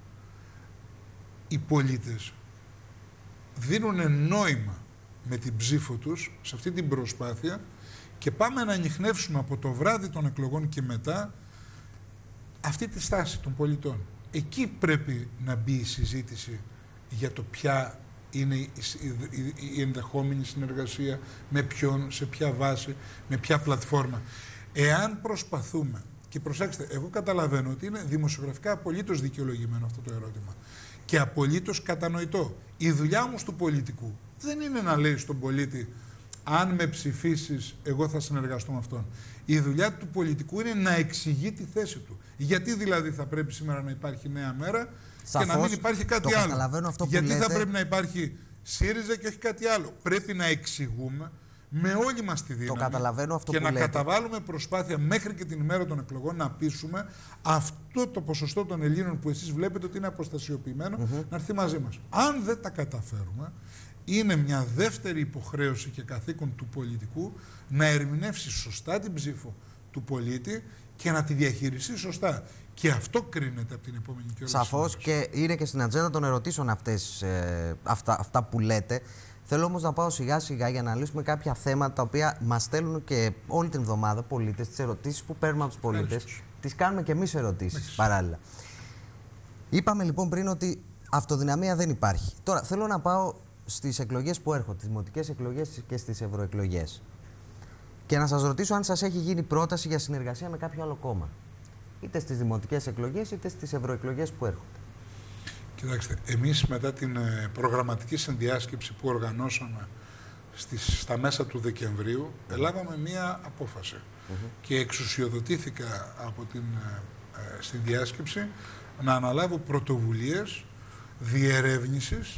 Οι πολίτες δίνουν νόημα με την ψήφο τους σε αυτή την προσπάθεια και πάμε να ανιχνεύσουμε από το βράδυ των εκλογών και μετά αυτή τη στάση των πολιτών. Εκεί πρέπει να μπει η συζήτηση για το ποια είναι η ενδεχόμενη συνεργασία, με ποιον, σε ποια βάση, με ποια πλατφόρμα. Εάν προσπαθούμε, και προσέξτε, εγώ καταλαβαίνω ότι είναι δημοσιογραφικά απολύτως δικαιολογημένο αυτό το ερώτημα και απολύτως κατανοητό. Η δουλειά όμως του πολιτικού δεν είναι να λέει στον πολίτη αν με ψηφίσεις εγώ θα συνεργαστώ με αυτόν. Η δουλειά του πολιτικού είναι να εξηγεί τη θέση του. Γιατί δηλαδή θα πρέπει σήμερα να υπάρχει νέα μέρα Σαφώς, και να μην υπάρχει κάτι το άλλο. Αυτό που Γιατί λέτε... θα πρέπει να υπάρχει ΣΥΡΙΖΑ και όχι κάτι άλλο. Πρέπει να εξηγούμε με όλη μας τη δύναμη αυτό και που να λέτε. καταβάλουμε προσπάθεια μέχρι και την ημέρα των εκλογών να πείσουμε αυτό το ποσοστό των Ελλήνων που εσείς βλέπετε ότι είναι αποστασιοποιημένο mm-hmm. να έρθει μαζί μας. Αν δεν τα καταφέρουμε, είναι μια δεύτερη υποχρέωση και καθήκον του πολιτικού να ερμηνεύσει σωστά την ψήφο του πολίτη και να τη διαχειριστεί σωστά. Και αυτό κρίνεται από την επόμενη καιρό. Σαφώς, και είναι και στην ατζέντα των ερωτήσεων αυτές, ε, αυτά, αυτά που λέτε. Θέλω όμως να πάω σιγά σιγά για να λύσουμε κάποια θέματα τα οποία μας στέλνουν και όλη την εβδομάδα πολίτες, τις ερωτήσεις που παίρνουμε από τους πολίτες. Τις κάνουμε και εμείς ερωτήσεις Έχεις. παράλληλα. Είπαμε λοιπόν πριν ότι αυτοδυναμία δεν υπάρχει. Τώρα θέλω να πάω στις εκλογές που έρχονται, τις δημοτικές εκλογές και στις ευρωεκλογές. Και να σας ρωτήσω αν σας έχει γίνει πρόταση για συνεργασία με κάποιο άλλο κόμμα. Είτε στις δημοτικές εκλογές είτε στις ευρωεκλογές που έρχονται. Κοιτάξτε, εμείς μετά την προγραμματική συνδιάσκεψη που οργανώσαμε στις, στα μέσα του Δεκεμβρίου, ελάβαμε μία απόφαση mm-hmm. και εξουσιοδοτήθηκα από την ε, συνδιάσκεψη να αναλάβω πρωτοβουλίες διερεύνησης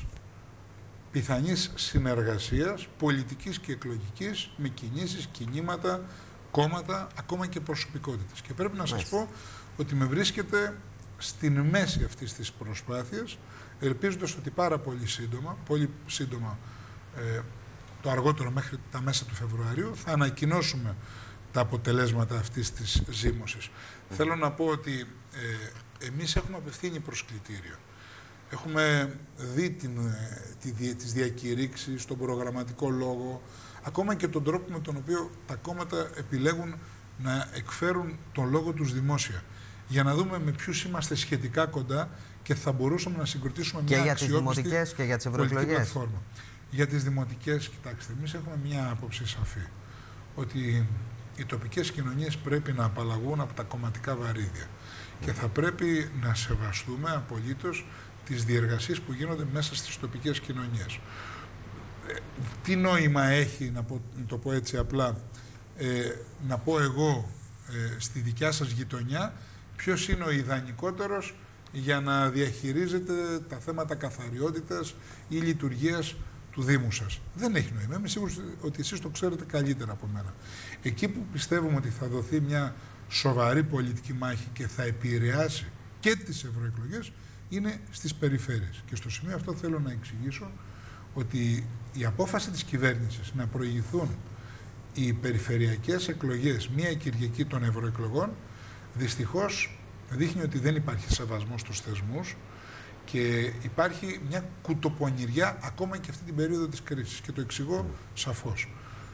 πιθανής συνεργασίας πολιτικής και εκλογικής με κινήσεις, κινήματα, κόμματα, ακόμα και προσωπικότητες. Και πρέπει να σας Μάλιστα. πω ότι με βρίσκεται στην μέση αυτής της προσπάθειας, ελπίζοντας ότι πάρα πολύ σύντομα, πολύ σύντομα, ε, το αργότερο μέχρι τα μέσα του Φεβρουαρίου, θα ανακοινώσουμε τα αποτελέσματα αυτής της ζήμωσης. Mm. Θέλω να πω ότι ε, εμείς έχουμε απευθύνει προσκλητήριο. Έχουμε δει την, τη, τις διακηρύξεις, τον προγραμματικό λόγο, ακόμα και τον τρόπο με τον οποίο τα κόμματα επιλέγουν να εκφέρουν τον λόγο τους δημόσια. Για να δούμε με ποιους είμαστε σχετικά κοντά και θα μπορούσαμε να συγκροτήσουμε και μια για αξιόπιστη τις δημοτικές και για τις ευρωεκλογές. πλατφόρμα. Για τις δημοτικές, κοιτάξτε, εμείς έχουμε μια άποψη σαφή, ότι οι τοπικές κοινωνίες πρέπει να απαλλαγούν από τα κομματικά βαρύδια mm. και θα πρέπει να σεβαστούμε απολύτως τις διεργασίες που γίνονται μέσα στις τοπικές κοινωνίες. Ε, τι νόημα έχει, να, πω, να το πω έτσι απλά, ε, να πω εγώ ε, στη δικιά σας γειτονιά ποιος είναι ο ιδανικότερος για να διαχειρίζεται τα θέματα καθαριότητας ή λειτουργίας του Δήμου σας. Δεν έχει νόημα. Είμαι σίγουρος ότι εσείς το ξέρετε καλύτερα από μένα. Εκεί που πιστεύουμε ότι θα δοθεί μια σοβαρή πολιτική μάχη και θα επηρεάσει και τις ευρωεκλογές είναι στις περιφέρειες. Και στο σημείο αυτό θέλω να εξηγήσω ότι η απόφαση της κυβέρνησης να προηγηθούν οι περιφερειακές εκλογές μία Κυριακή των ευρωεκλογών δυστυχώς δείχνει ότι δεν υπάρχει σεβασμός στους θεσμούς και υπάρχει μια κουτοπονηριά ακόμα και αυτή την περίοδο της κρίσης. Και το εξηγώ σαφώς.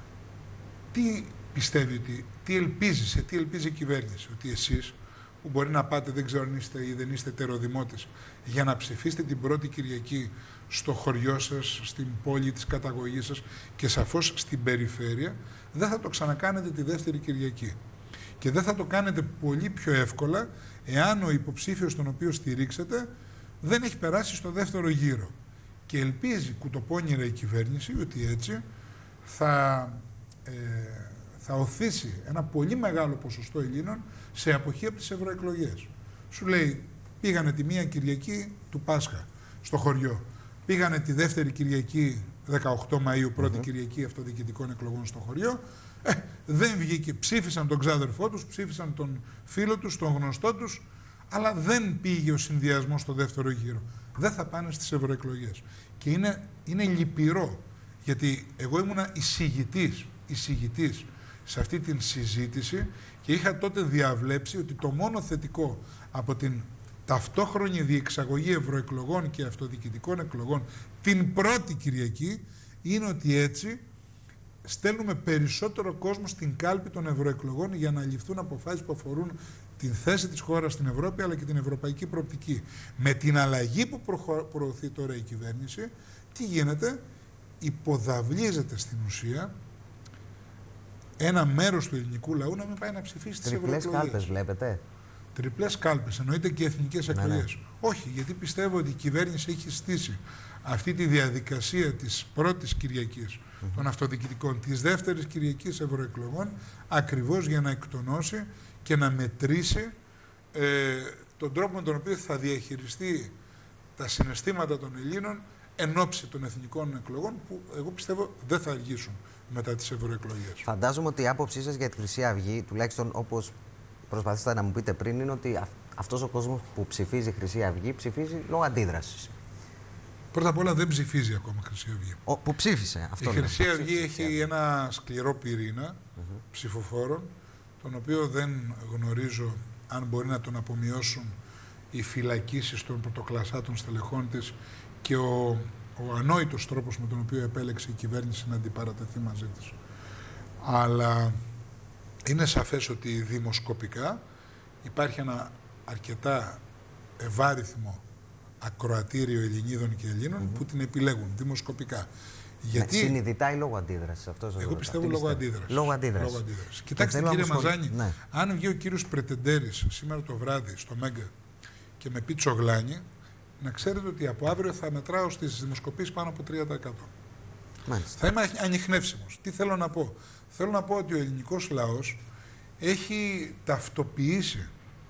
Τι πιστεύει, ότι, τι ελπίζει, σε τι ελπίζει η κυβέρνηση, ότι εσείς που μπορεί να πάτε, δεν ξέρω αν είστε ή δεν είστε τεροδημότες, για να ψηφίσετε την πρώτη Κυριακή στο χωριό σας, στην πόλη της καταγωγής σας και σαφώς στην περιφέρεια, δεν θα το ξανακάνετε τη δεύτερη Κυριακή. Και δεν θα το κάνετε πολύ πιο εύκολα εάν ο υποψήφιος τον οποίο στηρίξετε δεν έχει περάσει στο δεύτερο γύρο. Και ελπίζει κουτοπώνυρα η κυβέρνηση ότι έτσι θα, ε, θα οθήσει ένα πολύ μεγάλο ποσοστό Ελλήνων σε αποχή από τις ευρωεκλογές. Σου λέει, πήγανε τη μία Κυριακή του Πάσχα στο χωριό. Πήγανε τη δεύτερη Κυριακή, δεκαοκτώ Μαΐου, πρώτη mm-hmm. Κυριακή αυτοδιοικητικών εκλογών στο χωριό. Ε, δεν βγήκε, ψήφισαν τον ξάδερφό τους, ψήφισαν τον φίλο τους, τον γνωστό τους, αλλά δεν πήγε ο συνδυασμός στο δεύτερο γύρο. Δεν θα πάνε στις ευρωεκλογές. Και είναι, είναι λυπηρό, γιατί εγώ ήμουνα εισηγητής, εισηγητής σε αυτή την συζήτηση και είχα τότε διαβλέψει ότι το μόνο θετικό από την ταυτόχρονη διεξαγωγή ευρωεκλογών και αυτοδιοικητικών εκλογών την πρώτη Κυριακή είναι ότι έτσι στέλνουμε περισσότερο κόσμο στην κάλπη των ευρωεκλογών για να ληφθούν αποφάσεις που αφορούν την θέση της χώρας στην Ευρώπη αλλά και την ευρωπαϊκή προοπτική. Με την αλλαγή που προωθεί τώρα η κυβέρνηση, τι γίνεται? Υποδαβλίζεται στην ουσία ένα μέρος του ελληνικού λαού να μην πάει να ψηφίσει τις ευρωεκλογές. Τριπλές κάλπες βλέπετε. Τριπλές κάλπες, εννοείται και εθνικές εκλογές. Ναι, ναι. Όχι, γιατί πιστεύω ότι η κυβέρνηση έχει στήσει αυτή τη διαδικασία της πρώτης Κυριακής mm-hmm. των αυτοδιοικητικών, της δεύτερης Κυριακής ευρωεκλογών, ακριβώς για να εκτονώσει και να μετρήσει ε, τον τρόπο με τον οποίο θα διαχειριστεί τα συναισθήματα των Ελλήνων εν ώψη των εθνικών εκλογών, που εγώ πιστεύω δεν θα αργήσουν μετά τις ευρωεκλογές. Φαντάζομαι ότι η άποψή σας για τη Χρυσή Αυγή, τουλάχιστον όπως προσπαθήσατε να μου πείτε πριν, είναι ότι αυτός ο κόσμος που ψηφίζει Χρυσή Αυγή ψηφίζει λόγω αντίδρασης. Πρώτα απ' όλα δεν ψηφίζει ακόμα Χρυσή Αυγή. Ο, που ψήφισε. Αυτό η Χρυσή Αυγή ψήφισε. έχει ένα σκληρό πυρήνα mm-hmm. ψηφοφόρων, τον οποίο δεν γνωρίζω αν μπορεί να τον απομειώσουν οι φυλακίσεις των πρωτοκλασσάτων στελεχών της και ο, ο ανόητος τρόπος με τον οποίο επέλεξε η κυβέρνηση να αντιπαρατεθεί μαζί της. Αλλά είναι σαφές ότι δημοσκοπικά υπάρχει ένα αρκετά ευάριθμο ακροατήριο Ελληνίδων και Ελλήνων mm-hmm. που την επιλέγουν δημοσκοπικά. Γιατί... Ναι, συνειδητά ή λόγω αντίδρασης? Αυτό εγώ πιστεύω λόγω αντίδρασης. Λόγω αντίδρασης. Λόγω αντίδρασης. Κοιτάξτε κύριε Μαζάνη, ναι. αν βγει ο κύριος Πρετεντέρης σήμερα το βράδυ στο Μέγκα και με πει Τσογλάνη, να ξέρετε ότι από αύριο θα μετράω στις δημοσκοπήσεις πάνω από τρία τοις εκατό. Μάλιστα. Θα είμαι ανιχνεύσιμος. Τι θέλω να πω? Θέλω να πω ότι ο ελληνικός λαός έχει ταυτοποιήσει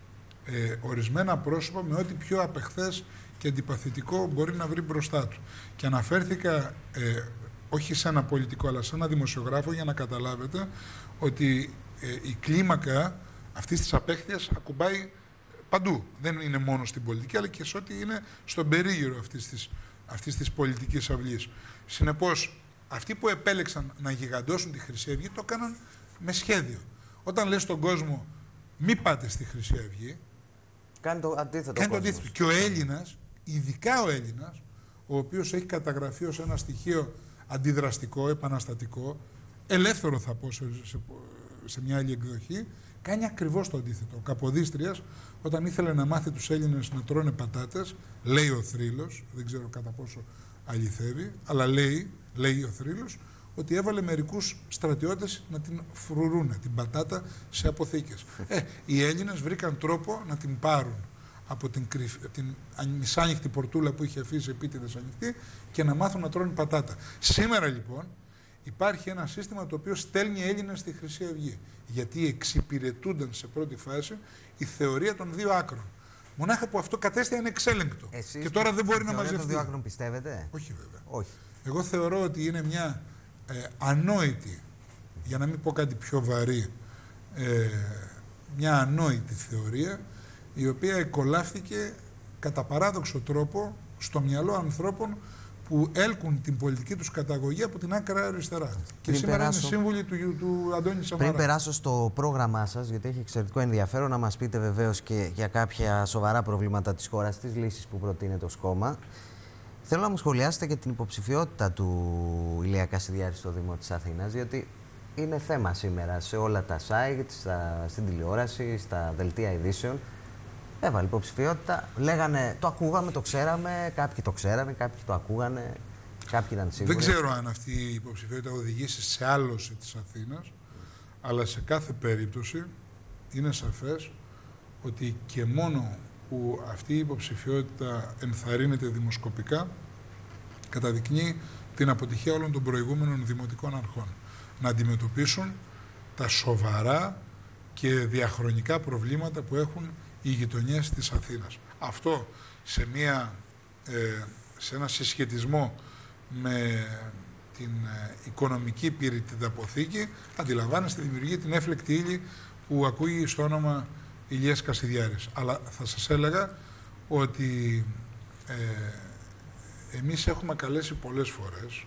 ε, ορισμένα πρόσωπα με ό,τι πιο απεχθές και αντιπαθητικό μπορεί να βρει μπροστά του. Και αναφέρθηκα ε, όχι σε ένα πολιτικό αλλά σε ένα δημοσιογράφο για να καταλάβετε ότι ε, η κλίμακα αυτής της απέχθειας ακουμπάει παντού. Δεν είναι μόνο στην πολιτική αλλά και σε ό,τι είναι στον περίγυρο αυτής της, αυτής της πολιτικής αυλής. Συνεπώς, αυτοί που επέλεξαν να γιγαντώσουν τη Χρυσή Αυγή το έκαναν με σχέδιο. Όταν λες στον κόσμο μη πάτε στη Χρυσή Αυγή, κάνει το αντίθετο. Κάνει το αντίθετο. Και ο Έλληνας, ειδικά ο Έλληνας, ο οποίος έχει καταγραφεί ως ένα στοιχείο αντιδραστικό, επαναστατικό, ελεύθερο θα πω σε, σε, σε μια άλλη εκδοχή, κάνει ακριβώς το αντίθετο. Ο Καποδίστριας, όταν ήθελε να μάθει τους Έλληνες να τρώνε πατάτες, λέει ο Θρύλος, δεν ξέρω κατά πόσο αληθεύει, αλλά λέει, λέει ο Θρύλος, ότι έβαλε μερικούς στρατιώτες να την φρουρούνε, την πατάτα, σε αποθήκες. Ε, οι Έλληνες βρήκαν τρόπο να την πάρουν από την, κρυφ, την μισάνοιχτη πορτούλα που είχε αφήσει επίτηδες ανοιχτή και να μάθουν να τρώνε πατάτα. Σήμερα λοιπόν υπάρχει ένα σύστημα το οποίο στέλνει Έλληνες στη Χρυσή Αυγή, γιατί εξυπηρετούνταν σε πρώτη φάση η θεωρία των δύο άκρων. Μονάχα που αυτό κατέστη ανεξέλεγκτο. Εσείς και τώρα δεν μπορεί να μαζευτεί. Των δύο άκρων πιστεύετε? Όχι βέβαια. Όχι. Εγώ θεωρώ ότι είναι μια ε, ανόητη, για να μην πω κάτι πιο βαρύ, ε, μια ανόητη θεωρία η οποία εκολάφθηκε κατά παράδοξο τρόπο στο μυαλό ανθρώπων που έλκουν την πολιτική τους καταγωγή από την άκρα αριστερά. Πριν και σήμερα περάσω... είναι σύμβουλοι του, του Αντώνη Σαμαρά. Πριν περάσω στο πρόγραμμά σας, γιατί έχει εξαιρετικό ενδιαφέρον, να μας πείτε βεβαίως και για κάποια σοβαρά προβλήματα της χώρας, τις λύσεις που προτείνεται ως κόμμα. Θέλω να μου σχολιάσετε και την υποψηφιότητα του Ηλία Κασιδιάρη στο Δήμο της Αθήνας, διότι είναι θέμα σήμερα σε όλα τα site, στα, στην τηλεόραση, στα δελτία ειδήσεων. Έβαλε υποψηφιότητα, λέγανε, το ακούγαμε, το ξέραμε, κάποιοι το ξέρανε, κάποιοι το ακούγανε, κάποιοι ήταν σίγουροι. Δεν ξέρω αν αυτή η υποψηφιότητα οδηγήσει σε άλωση της Αθήνας, αλλά σε κάθε περίπτωση είναι σαφές ότι και μόνο που αυτή η υποψηφιότητα ενθαρρύνεται δημοσκοπικά, καταδεικνύει την αποτυχία όλων των προηγούμενων δημοτικών αρχών να αντιμετωπίσουν τα σοβαρά και διαχρονικά προβλήματα που έχουν οι γειτονιές της Αθήνας. Αυτό σε, μια, ε, σε ένα συσχετισμό με την ε, οικονομική πυρητιδαποθήκη, αντιλαμβάνεστε, δημιουργεί την έφλεκτη ύλη που ακούει στο όνομα Ηλίας Κασιδιάρης. Αλλά θα σας έλεγα ότι ε, εμείς έχουμε καλέσει πολλές φορές,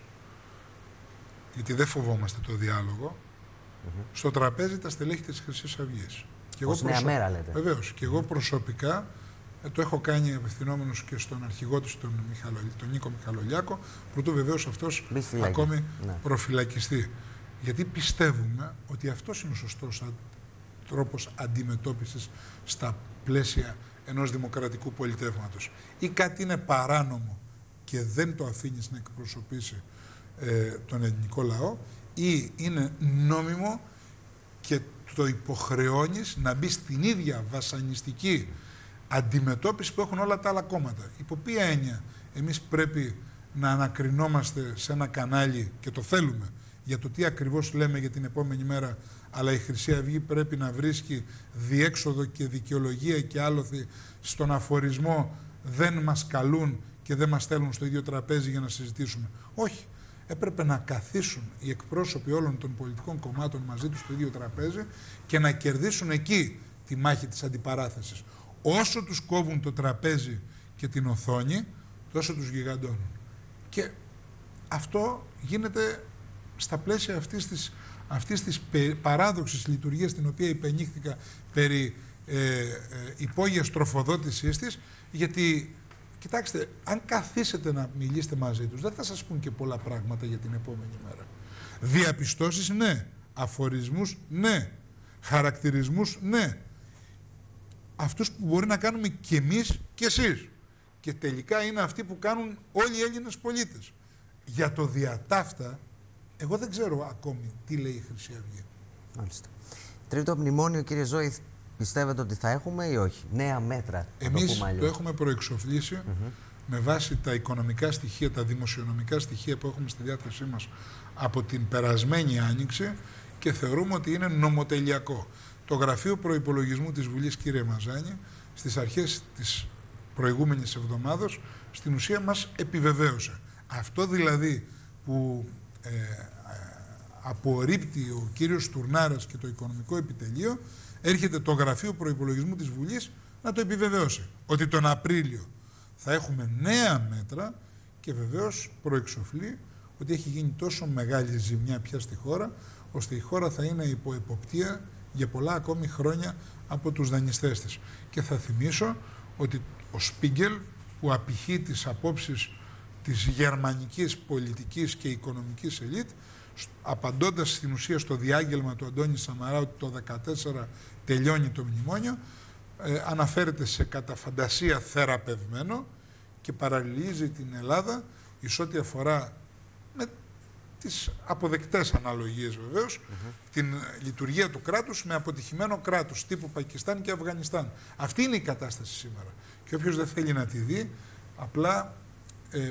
γιατί δεν φοβόμαστε το διάλογο, mm-hmm. στο τραπέζι τα στελέχη της Χρυσής Αυγής. Και ως νέα προσω... μέρα λέτε. Βεβαίως. Και εγώ προσωπικά ε, το έχω κάνει απευθυνόμενος και στον αρχηγό του, τον, Μιχαλο... τον Νίκο Μιχαλολιάκο, προτού βεβαίως αυτός ακόμη ναι. προφυλακιστεί. Γιατί πιστεύουμε ότι αυτός είναι ο σωστός τρόπος αντιμετώπισης στα πλαίσια ενός δημοκρατικού πολιτεύματος. Ή κάτι είναι παράνομο και δεν το αφήνεις να εκπροσωπήσει ε, τον ελληνικό λαό, ή είναι νόμιμο και το υποχρεώνεις να μπει στην ίδια βασανιστική αντιμετώπιση που έχουν όλα τα άλλα κόμματα. Υπό ποια έννοια εμείς πρέπει να ανακρινόμαστε σε ένα κανάλι, και το θέλουμε, για το τι ακριβώς λέμε για την επόμενη μέρα, αλλά η Χρυσή Αυγή πρέπει να βρίσκει διέξοδο και δικαιολογία και άλοθη στον αφορισμό «δεν μας καλούν και δεν μας στέλνουν στο ίδιο τραπέζι για να συζητήσουμε». Όχι. Έπρεπε να καθίσουν οι εκπρόσωποι όλων των πολιτικών κομμάτων μαζί τους στο ίδιο τραπέζι και να κερδίσουν εκεί τη μάχη της αντιπαράθεσης. Όσο τους κόβουν το τραπέζι και την οθόνη, τόσο τους γιγαντώνουν. Και αυτό γίνεται στα πλαίσια αυτής της, αυτής της παράδοξης λειτουργίας, την οποία υπενήχθηκα περί ε, ε, υπόγειας τροφοδότησής της, γιατί κοιτάξτε, αν καθίσετε να μιλήσετε μαζί τους, δεν θα σας πούν και πολλά πράγματα για την επόμενη μέρα. Διαπιστώσεις, ναι. Αφορισμούς, ναι. Χαρακτηρισμούς, ναι. Αυτούς που μπορεί να κάνουμε κι εμείς κι εσείς. Και τελικά είναι αυτοί που κάνουν όλοι οι Έλληνες πολίτες. Για το διατάφτα, εγώ δεν ξέρω ακόμη τι λέει η Χρυσή Αυγή. Μάλιστα. Τρίτο μνημόνιο, κύριε Ζώη, πιστεύετε ότι θα έχουμε ή όχι? Νέα μέτρα. Εμείς το, το έχουμε προεξοφλήσει mm-hmm. με βάση τα οικονομικά στοιχεία, τα δημοσιονομικά στοιχεία που έχουμε στη διάθεσή μας από την περασμένη Άνοιξη, και θεωρούμε ότι είναι νομοτελειακό. Το Γραφείο Προϋπολογισμού της Βουλής, κύριε Μαζάνη, στις αρχές της προηγούμενης εβδομάδος, στην ουσία μας επιβεβαίωσε. Αυτό δηλαδή που ε, ε, απορρίπτει ο κύριος Τουρνάρας και το Οικονομικό Επιτελείο, έρχεται το Γραφείο Προϋπολογισμού της Βουλής να το επιβεβαιώσει. Ότι τον Απρίλιο θα έχουμε νέα μέτρα, και βεβαίως προεξοφλεί ότι έχει γίνει τόσο μεγάλη ζημιά πια στη χώρα, ώστε η χώρα θα είναι υπό εποπτεία για πολλά ακόμη χρόνια από τους δανειστές της. Και θα θυμίσω ότι ο Σπίγκελ, που απηχεί τις απόψεις της γερμανικής πολιτικής και οικονομικής ελίτ, απαντώντας στην ουσία στο διάγγελμα του Αντώνη Σαμαρά ότι το δύο χιλιάδες δεκατέσσερα τελειώνει το μνημόνιο, ε, αναφέρεται σε κατά φαντασία θεραπευμένο και παραλληλίζει την Ελλάδα εις ό,τι αφορά, με τις αποδεκτές αναλογίες βεβαίως, mm-hmm. την λειτουργία του κράτους με αποτυχημένο κράτος τύπου Πακιστάν και Αφγανιστάν. Αυτή είναι η κατάσταση σήμερα. Και όποιος δεν θέλει να τη δει, απλά ε,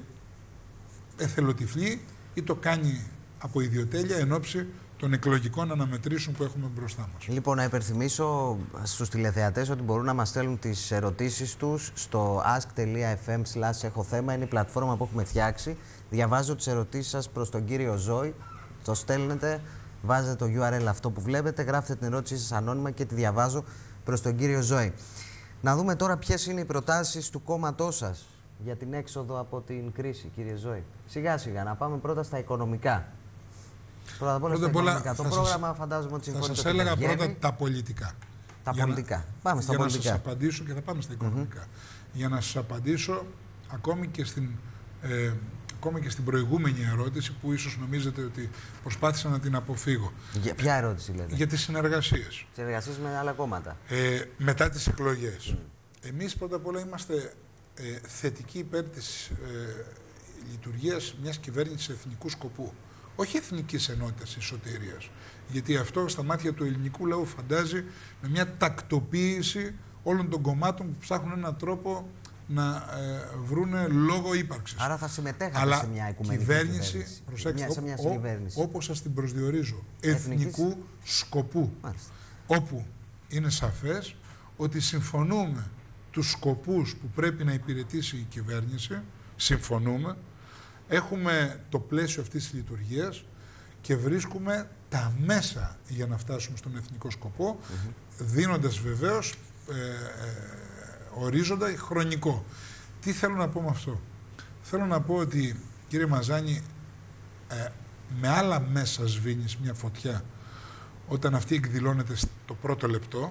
εθελοτυφλεί ή το κάνει από ιδιοτέλεια εν ώψη των εκλογικών αναμετρήσεων που έχουμε μπροστά μας. Λοιπόν, να υπενθυμίσω στους τηλεθεατές ότι μπορούν να μας στέλνουν τις ερωτήσεις τους στο ask.fm slash έχω θέμα. Είναι η πλατφόρμα που έχουμε φτιάξει. Διαβάζω τις ερωτήσεις σας προς τον κύριο Ζώη. Το στέλνετε, βάζετε το γιου αρ ελ αυτό που βλέπετε, γράφετε την ερώτησή σας ανώνυμα και τη διαβάζω προς τον κύριο Ζώη. Να δούμε τώρα ποιες είναι οι προτάσεις του κόμματός σας για την έξοδο από την κρίση, κύριε Ζόη. Σιγά σιγά, να πάμε πρώτα στα οικονομικά. Πρώτα απ' όλα στα οικονομικά. Το πρόγραμμα σας, φαντάζομαι ότι συμφωνείτε. Θα σας έλεγα πρώτα τα πολιτικά. Τα για πολιτικά. Να, πάμε στα για πολιτικά. Για να σας απαντήσω και θα πάμε στα οικονομικά. Mm-hmm. Για να σας απαντήσω ακόμη και στην... Ε, Ακόμα και στην προηγούμενη ερώτηση που ίσως νομίζετε ότι προσπάθησα να την αποφύγω. Για ποια ερώτηση λέτε? Για τις συνεργασίες. Συνεργασίες με άλλα κόμματα. Ε, μετά τις εκλογές. Mm. Εμείς πρώτα απ' όλα είμαστε ε, θετικοί υπέρ της ε, λειτουργίας μιας κυβέρνησης εθνικού σκοπού. Όχι εθνικής ενότητας ή σωτηρίας. Γιατί αυτό στα μάτια του ελληνικού λαού φαντάζει με μια τακτοποίηση όλων των κομμάτων που ψάχνουν έναν τρόπο να ε, βρούνε λόγο ύπαρξης. Άρα θα συμμετέχατε αλλά σε μια οικουμενική κυβέρνηση, κυβέρνηση. Προσέξτε, μια, σε μια συγκυβέρνηση. όπως σας την προσδιορίζω, εθνικού Εθνικής... σκοπού. Μάλιστα. Όπου είναι σαφές ότι συμφωνούμε τους σκοπούς που πρέπει να υπηρετήσει η κυβέρνηση, συμφωνούμε, έχουμε το πλαίσιο αυτής της λειτουργίας και βρίσκουμε τα μέσα για να φτάσουμε στον εθνικό σκοπό, mm-hmm. δίνοντας βεβαίως ε, ε, ορίζοντα χρονικό. Τι θέλω να πω με αυτό? Θέλω να πω ότι, κύριε Μαζάνη, ε, με άλλα μέσα σβήνεις μια φωτιά όταν αυτή εκδηλώνεται στο πρώτο λεπτό,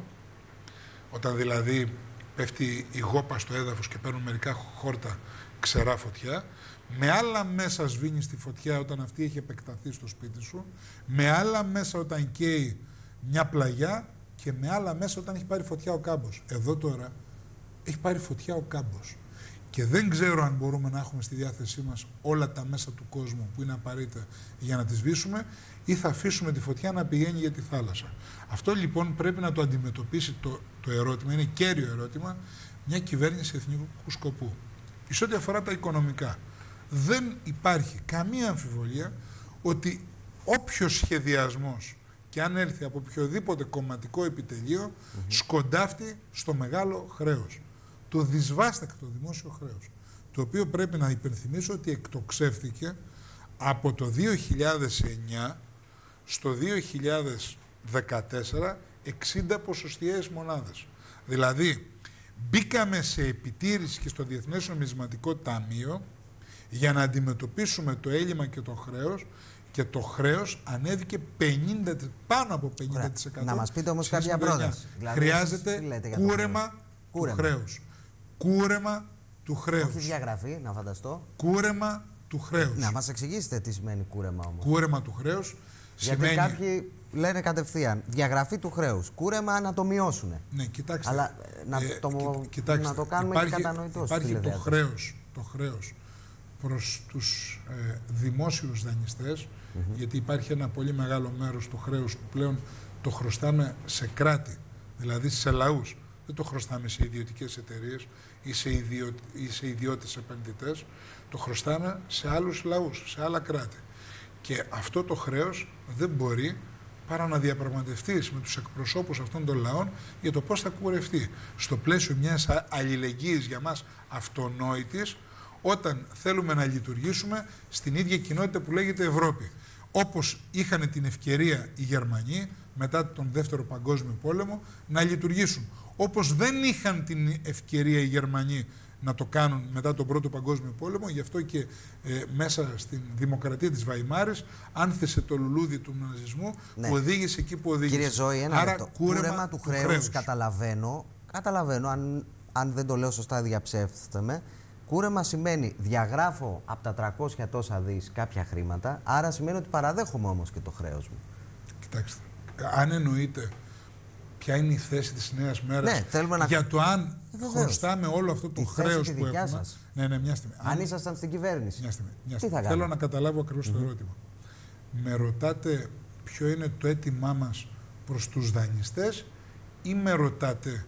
όταν δηλαδή πέφτει η γόπα στο έδαφος και παίρνουν μερικά χόρτα ξερά φωτιά, με άλλα μέσα σβήνεις τη φωτιά όταν αυτή έχει επεκταθεί στο σπίτι σου, με άλλα μέσα όταν καίει μια πλαγιά και με άλλα μέσα όταν έχει πάρει φωτιά ο κάμπος. Εδώ τώρα έχει πάρει φωτιά ο κάμπος. Και δεν ξέρω αν μπορούμε να έχουμε στη διάθεσή μας όλα τα μέσα του κόσμου που είναι απαραίτητα για να τη σβήσουμε ή θα αφήσουμε τη φωτιά να πηγαίνει για τη θάλασσα. Αυτό λοιπόν πρέπει να το αντιμετωπίσει το, το ερώτημα, είναι κέριο ερώτημα, μια κυβέρνηση εθνικού σκοπού. Σε ό,τι αφορά τα οικονομικά, δεν υπάρχει καμία αμφιβολία ότι όποιος σχεδιασμός και αν έρθει από οποιοδήποτε κομματικό επιτελείο, mm-hmm. σκοντάφτει στο μεγάλο χρέος. Το δυσβάστακτο δημόσιο χρέος, το οποίο πρέπει να υπενθυμίσω ότι εκτοξεύθηκε από το δύο χιλιάδες εννιά στο δύο χιλιάδες δεκατέσσερα εξήντα ποσοστιαίες μονάδες. Δηλαδή, μπήκαμε σε επιτήρηση και στο Διεθνές Νομισματικό Ταμείο για να αντιμετωπίσουμε το έλλειμμα και το χρέος και το χρέος ανέβηκε πενήντα, πάνω από πενήντα τοις εκατό. Να μας πείτε όμως κάποια πρόταση. Δηλαδή, χρειάζεται κούρεμα του χρέους. Κούρεμα του χρέους. Όχι διαγραφή, να φανταστώ. Κούρεμα του χρέους. Να μας εξηγήσετε τι σημαίνει κούρεμα όμως. Κούρεμα του χρέους Γιατί σημαίνει... κάποιοι λένε κατευθείαν διαγραφή του χρέους. Κούρεμα να το μειώσουν. Ναι, κοιτάξτε. Αλλά να, ε, το, κοιτάξτε, να το κάνουμε υπάρχει, και κατανοητό. Υπάρχει το χρέος, το χρέος προς τους ε, δημόσιους δανειστές, mm-hmm. γιατί υπάρχει ένα πολύ μεγάλο μέρος του χρέους που πλέον το χρωστάμε σε κράτη, δηλαδή σε λαούς. Δεν το χρωστάμε σε ιδιωτικές εταιρείες ή σε, ιδιω... ή σε ιδιώτες επενδυτές, το χρωστάμε σε άλλους λαούς, σε άλλα κράτη. Και αυτό το χρέος δεν μπορεί παρά να διαπραγματευτείς με τους εκπροσώπους αυτών των λαών για το πώς θα κουρευτεί. Στο πλαίσιο μιας αλληλεγγύης για μας αυτονόητης, όταν θέλουμε να λειτουργήσουμε στην ίδια κοινότητα που λέγεται Ευρώπη. Όπως είχαν την ευκαιρία οι Γερμανοί μετά τον Δεύτερο Παγκόσμιο Πόλεμο να λειτουργήσουν. Όπως δεν είχαν την ευκαιρία οι Γερμανοί να το κάνουν μετά τον Πρώτο Παγκόσμιο Πόλεμο, γι' αυτό και ε, μέσα στην δημοκρατία της Βαϊμάρης άνθησε το λουλούδι του ναζισμού, ναι. που οδήγησε εκεί που οδήγησε. Κύριε Ζόη, ένα Άρα, λεπτό. Κούρεμα, κούρεμα του, του χρέους, χρέους καταλαβαίνω, καταλαβαίνω αν, αν δεν το λέω σωστά διαψεύστε με. Κούρεμα σημαίνει διαγράφω από τα τριακόσια τόσα δις κάποια χρήματα, άρα σημαίνει ότι παραδέχομαι όμως και το χρέος μου. Κοιτάξτε, αν εννοείται ποια είναι η θέση της Νέας Μέρας, ναι, θέλουμε να... για το αν Βεβαίως. χρωστάμε όλο αυτό το η χρέος που έχουμε. Σας. Ναι, ναι, μια στιγμή. Αν, αν ήσασταν στην κυβέρνηση. Μια στιγμή. Μια στιγμή. στιγμή. Θέλω να καταλάβω ακριβώς mm-hmm. το ερώτημα. Με ρωτάτε ποιο είναι το αίτημά μας προς τους δανειστές ή με ρωτάτε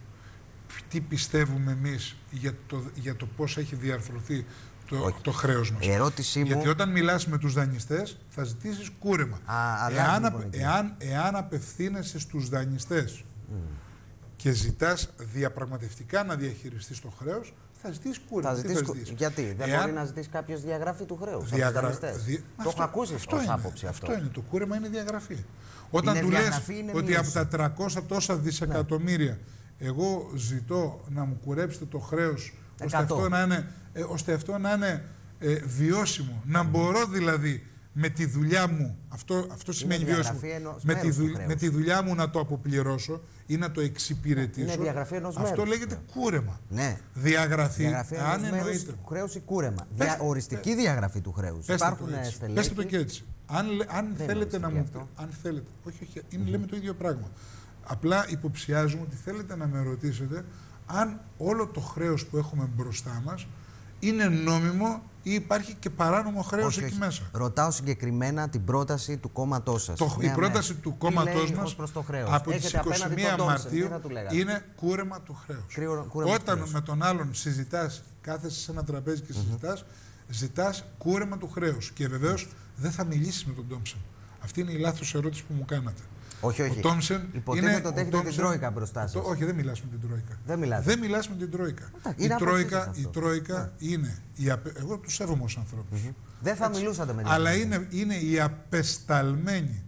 τι πιστεύουμε εμείς για το, για το πώς έχει διαρθρωθεί το, το χρέος μας. Η ερώτησή μου... Γιατί όταν μιλάς με τους δανειστές θα ζητήσεις κούρεμα. Α, εάν, απ, εάν, εάν απευθύνεσαι στους δανειστές mm. και ζητάς διαπραγματευτικά να διαχειριστείς το χρέος, θα ζητήσεις κούρεμα. Θα ζητήσεις... Θα ζητήσεις. Γιατί δεν εάν... μπορεί να ζητήσει κάποιος διαγραφή του χρέους. Διαγρα... Δι... Το έχω ακούσει αυτό ως είναι, άποψη αυτό. Αυτό είναι. Το κούρεμα είναι διαγραφή. Όταν είναι του λες ότι μίση. από τα τριακόσια τόσα δισεκατομμύρια ναι. Εγώ ζητώ να μου κουρέψετε το χρέος ώστε αυτό να είναι, ε, ώστε αυτό να είναι ε, βιώσιμο. Mm. Να μπορώ δηλαδή με τη δουλειά μου, αυτό, αυτό σημαίνει βιώσιμο, με τη, δου, με τη δουλειά μου να το αποπληρώσω ή να το εξυπηρετήσω. Είναι διαγραφή ενός αυτό μέρους. λέγεται κούρεμα. Ναι. Διαγραφή, διαγραφή αν ενός μέρους του χρέους ή κούρεμα. Δια, οριστική διαγραφή του χρέους. Πέστε Υπάρχουν το στελέχη. Πέστε το και έτσι. Αν, αν θέλετε να μου πείτε, αν θέλετε, όχι, όχι, είναι, mm-hmm. λέμε το ίδιο πράγμα. Απλά υποψιάζουμε ότι θέλετε να με ρωτήσετε αν όλο το χρέος που έχουμε μπροστά μας είναι νόμιμο ή υπάρχει και παράνομο χρέος όχι, εκεί όχι. μέσα. Ρωτάω συγκεκριμένα την πρόταση του κόμματός σας. Το, η πρόταση του κόμματός μας από τις είκοσι μία Μαρτίου είναι κούρεμα του χρέους. Κρύο, κούρεμα Όταν του χρέους. με τον άλλον συζητάς, κάθεσαι σε ένα τραπέζι και συζητάς, mm-hmm. ζητάς κούρεμα του χρέους. Και βεβαίως δεν θα μιλήσεις με τον Τόμψεν. Αυτή είναι η λάθος ερώτηση που μου κάνατε. Όχι, όχι. Ο Τόμψεν υποτίθεται ότι έχετε την Τρόικα μπροστά σας. Όχι, δεν μιλάς με την Τρόικα. Δεν μιλάς. Δεν μιλάς με την Τρόικα. Η Τρόικα, η Τρόικα yeah. είναι. Η απε... Εγώ τους σέβομαι ως ανθρώπους. Mm-hmm. Δεν θα Έτσι. μιλούσατε με την Αλλά είναι, είναι η απεσταλμένη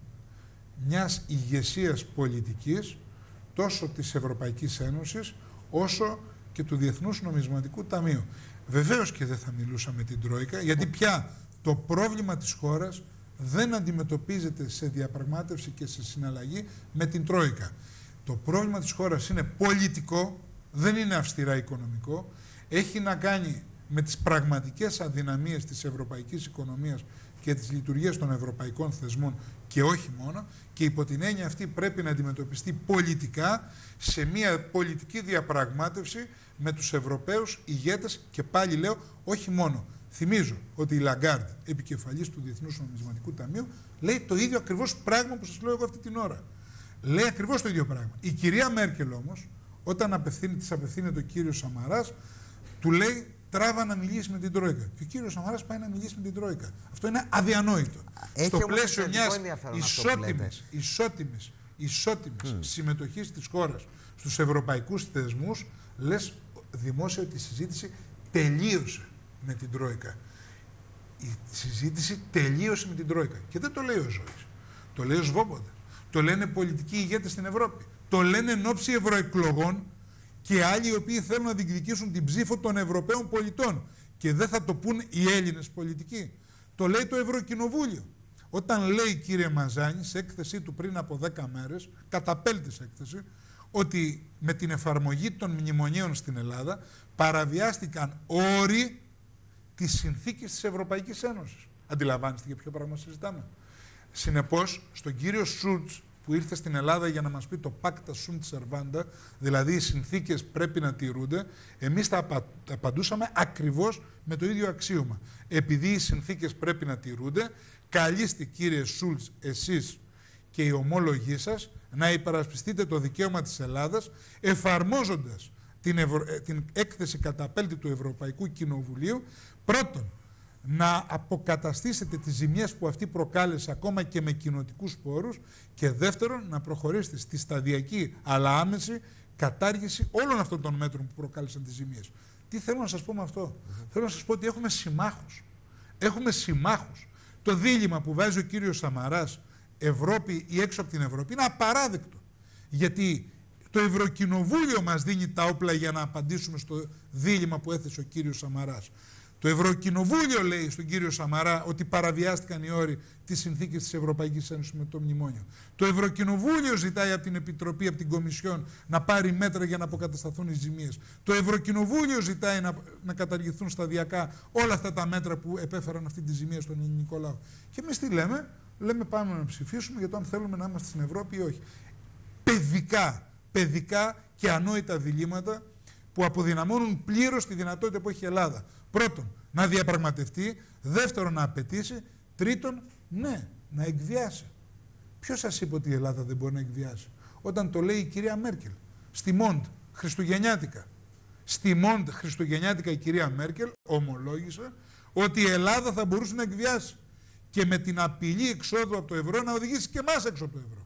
μιας ηγεσίας πολιτικής τόσο της Ευρωπαϊκής Ένωσης όσο και του Διεθνούς Νομισματικού Ταμείου. Βεβαίως και δεν θα μιλούσα με την Τρόικα, γιατί πια το πρόβλημα της χώρας δεν αντιμετωπίζεται σε διαπραγμάτευση και σε συναλλαγή με την Τρόικα. Το πρόβλημα της χώρας είναι πολιτικό, δεν είναι αυστηρά οικονομικό, έχει να κάνει με τις πραγματικές αδυναμίες της ευρωπαϊκής οικονομίας και της λειτουργίας των ευρωπαϊκών θεσμών και όχι μόνο, και υπό την έννοια αυτή πρέπει να αντιμετωπιστεί πολιτικά σε μια πολιτική διαπραγμάτευση με τους Ευρωπαίους ηγέτες και πάλι λέω όχι μόνο. Θυμίζω ότι η Λαγκάρντ, επικεφαλής του Διεθνούς Νομισματικού Ταμείου, λέει το ίδιο ακριβώς πράγμα που σας λέω εγώ αυτή την ώρα. Λέει ακριβώς το ίδιο πράγμα. Η κυρία Μέρκελ όμως, όταν απευθύνει, της απευθύνεται ο κύριος Σαμαράς, του λέει τράβα να μιλήσει με την Τρόικα. Και ο κύριος Σαμαράς πάει να μιλήσει με την Τρόικα. Αυτό είναι αδιανόητο. Έχει Στο πλαίσιο μιας ισότιμης, ισότιμης, ισότιμης mm. συμμετοχής της χώρας στους ευρωπαϊκούς θεσμούς, λες δημόσια ότι η συζήτηση τελείωσε με την Τρόικα. Η συζήτηση τελείωσε με την Τρόικα. Και δεν το λέει ο Ζώης. Το λέει ο Σβόμποντα. Το λένε πολιτικοί ηγέτες στην Ευρώπη. Το λένε εν ώψη ευρωεκλογών και άλλοι οι οποίοι θέλουν να διεκδικήσουν την ψήφο των Ευρωπαίων πολιτών. Και δεν θα το πούν οι Έλληνες πολιτικοί. Το λέει το Ευρωκοινοβούλιο. Όταν λέει, κύριε Μαζάνη, σε έκθεσή του πριν από δέκα μέρες, καταπέλτης έκθεση, ότι με την εφαρμογή των μνημονίων στην Ελλάδα παραβιάστηκαν όροι τις συνθήκες της Ευρωπαϊκής Ένωσης. Αντιλαμβάνεστε για ποιο πράγμα συζητάμε. Συνεπώς, στον κύριο Σούλτς που ήρθε στην Ελλάδα για να μας πει το Pacta sunt servanda, δηλαδή οι συνθήκες πρέπει να τηρούνται, εμείς θα απαντούσαμε ακριβώς με το ίδιο αξίωμα. Επειδή οι συνθήκες πρέπει να τηρούνται, καλείστε κύριε Σούλτς εσείς και οι ομόλογοι σας να υπερασπιστείτε το δικαίωμα της Ελλάδας εφαρμόζοντας την, Ευρω... την έκθεση καταπέλτη του Ευρωπαϊκού Κοινοβουλίου. Πρώτον, να αποκαταστήσετε τις ζημιές που αυτή προκάλεσε ακόμα και με κοινοτικούς πόρους, και δεύτερον, να προχωρήσετε στη σταδιακή αλλά άμεση κατάργηση όλων αυτών των μέτρων που προκάλεσαν τις ζημιές. Τι θέλω να σας πω με αυτό? Mm-hmm. Θέλω να σας πω ότι έχουμε συμμάχους. Έχουμε συμμάχους. Το δίλημμα που βάζει ο κύριος Σαμαράς, Ευρώπη ή έξω από την Ευρώπη, είναι απαράδεκτο. Γιατί το Ευρωκοινοβούλιο μας δίνει τα όπλα για να απαντήσουμε στο δίλημμα που έθεσε ο κύριος Σαμαράς. Το Ευρωκοινοβούλιο λέει στον κύριο Σαμαρά ότι παραβιάστηκαν οι όροι της συνθήκης της Ευρωπαϊκής Ένωσης με το μνημόνιο. Το Ευρωκοινοβούλιο ζητάει από την Επιτροπή, από την Κομισιόν να πάρει μέτρα για να αποκατασταθούν οι ζημίες. Το Ευρωκοινοβούλιο ζητάει να, να καταργηθούν σταδιακά όλα αυτά τα μέτρα που επέφεραν αυτή τη ζημία στον ελληνικό λαό. Και εμείς τι λέμε? Λέμε πάμε να ψηφίσουμε για το αν θέλουμε να είμαστε στην Ευρώπη ή όχι. Παιδικά, παιδικά και ανόητα διλήμματα που αποδυναμώνουν πλήρως τη δυνατότητα που έχει η Ελλάδα. Πρώτον, να διαπραγματευτεί. Δεύτερον, να απαιτήσει. Τρίτον, ναι, να εκβιάσει. Ποιος σας είπε ότι η Ελλάδα δεν μπορεί να εκβιάσει? Όταν το λέει η κυρία Μέρκελ. Στη Μοντ, χριστουγεννιάτικα. Στη Μοντ, χριστουγεννιάτικα, η κυρία Μέρκελ ομολόγησε ότι η Ελλάδα θα μπορούσε να εκβιάσει. Και με την απειλή εξόδου από το ευρώ να οδηγήσει και εμάς έξω από το ευρώ.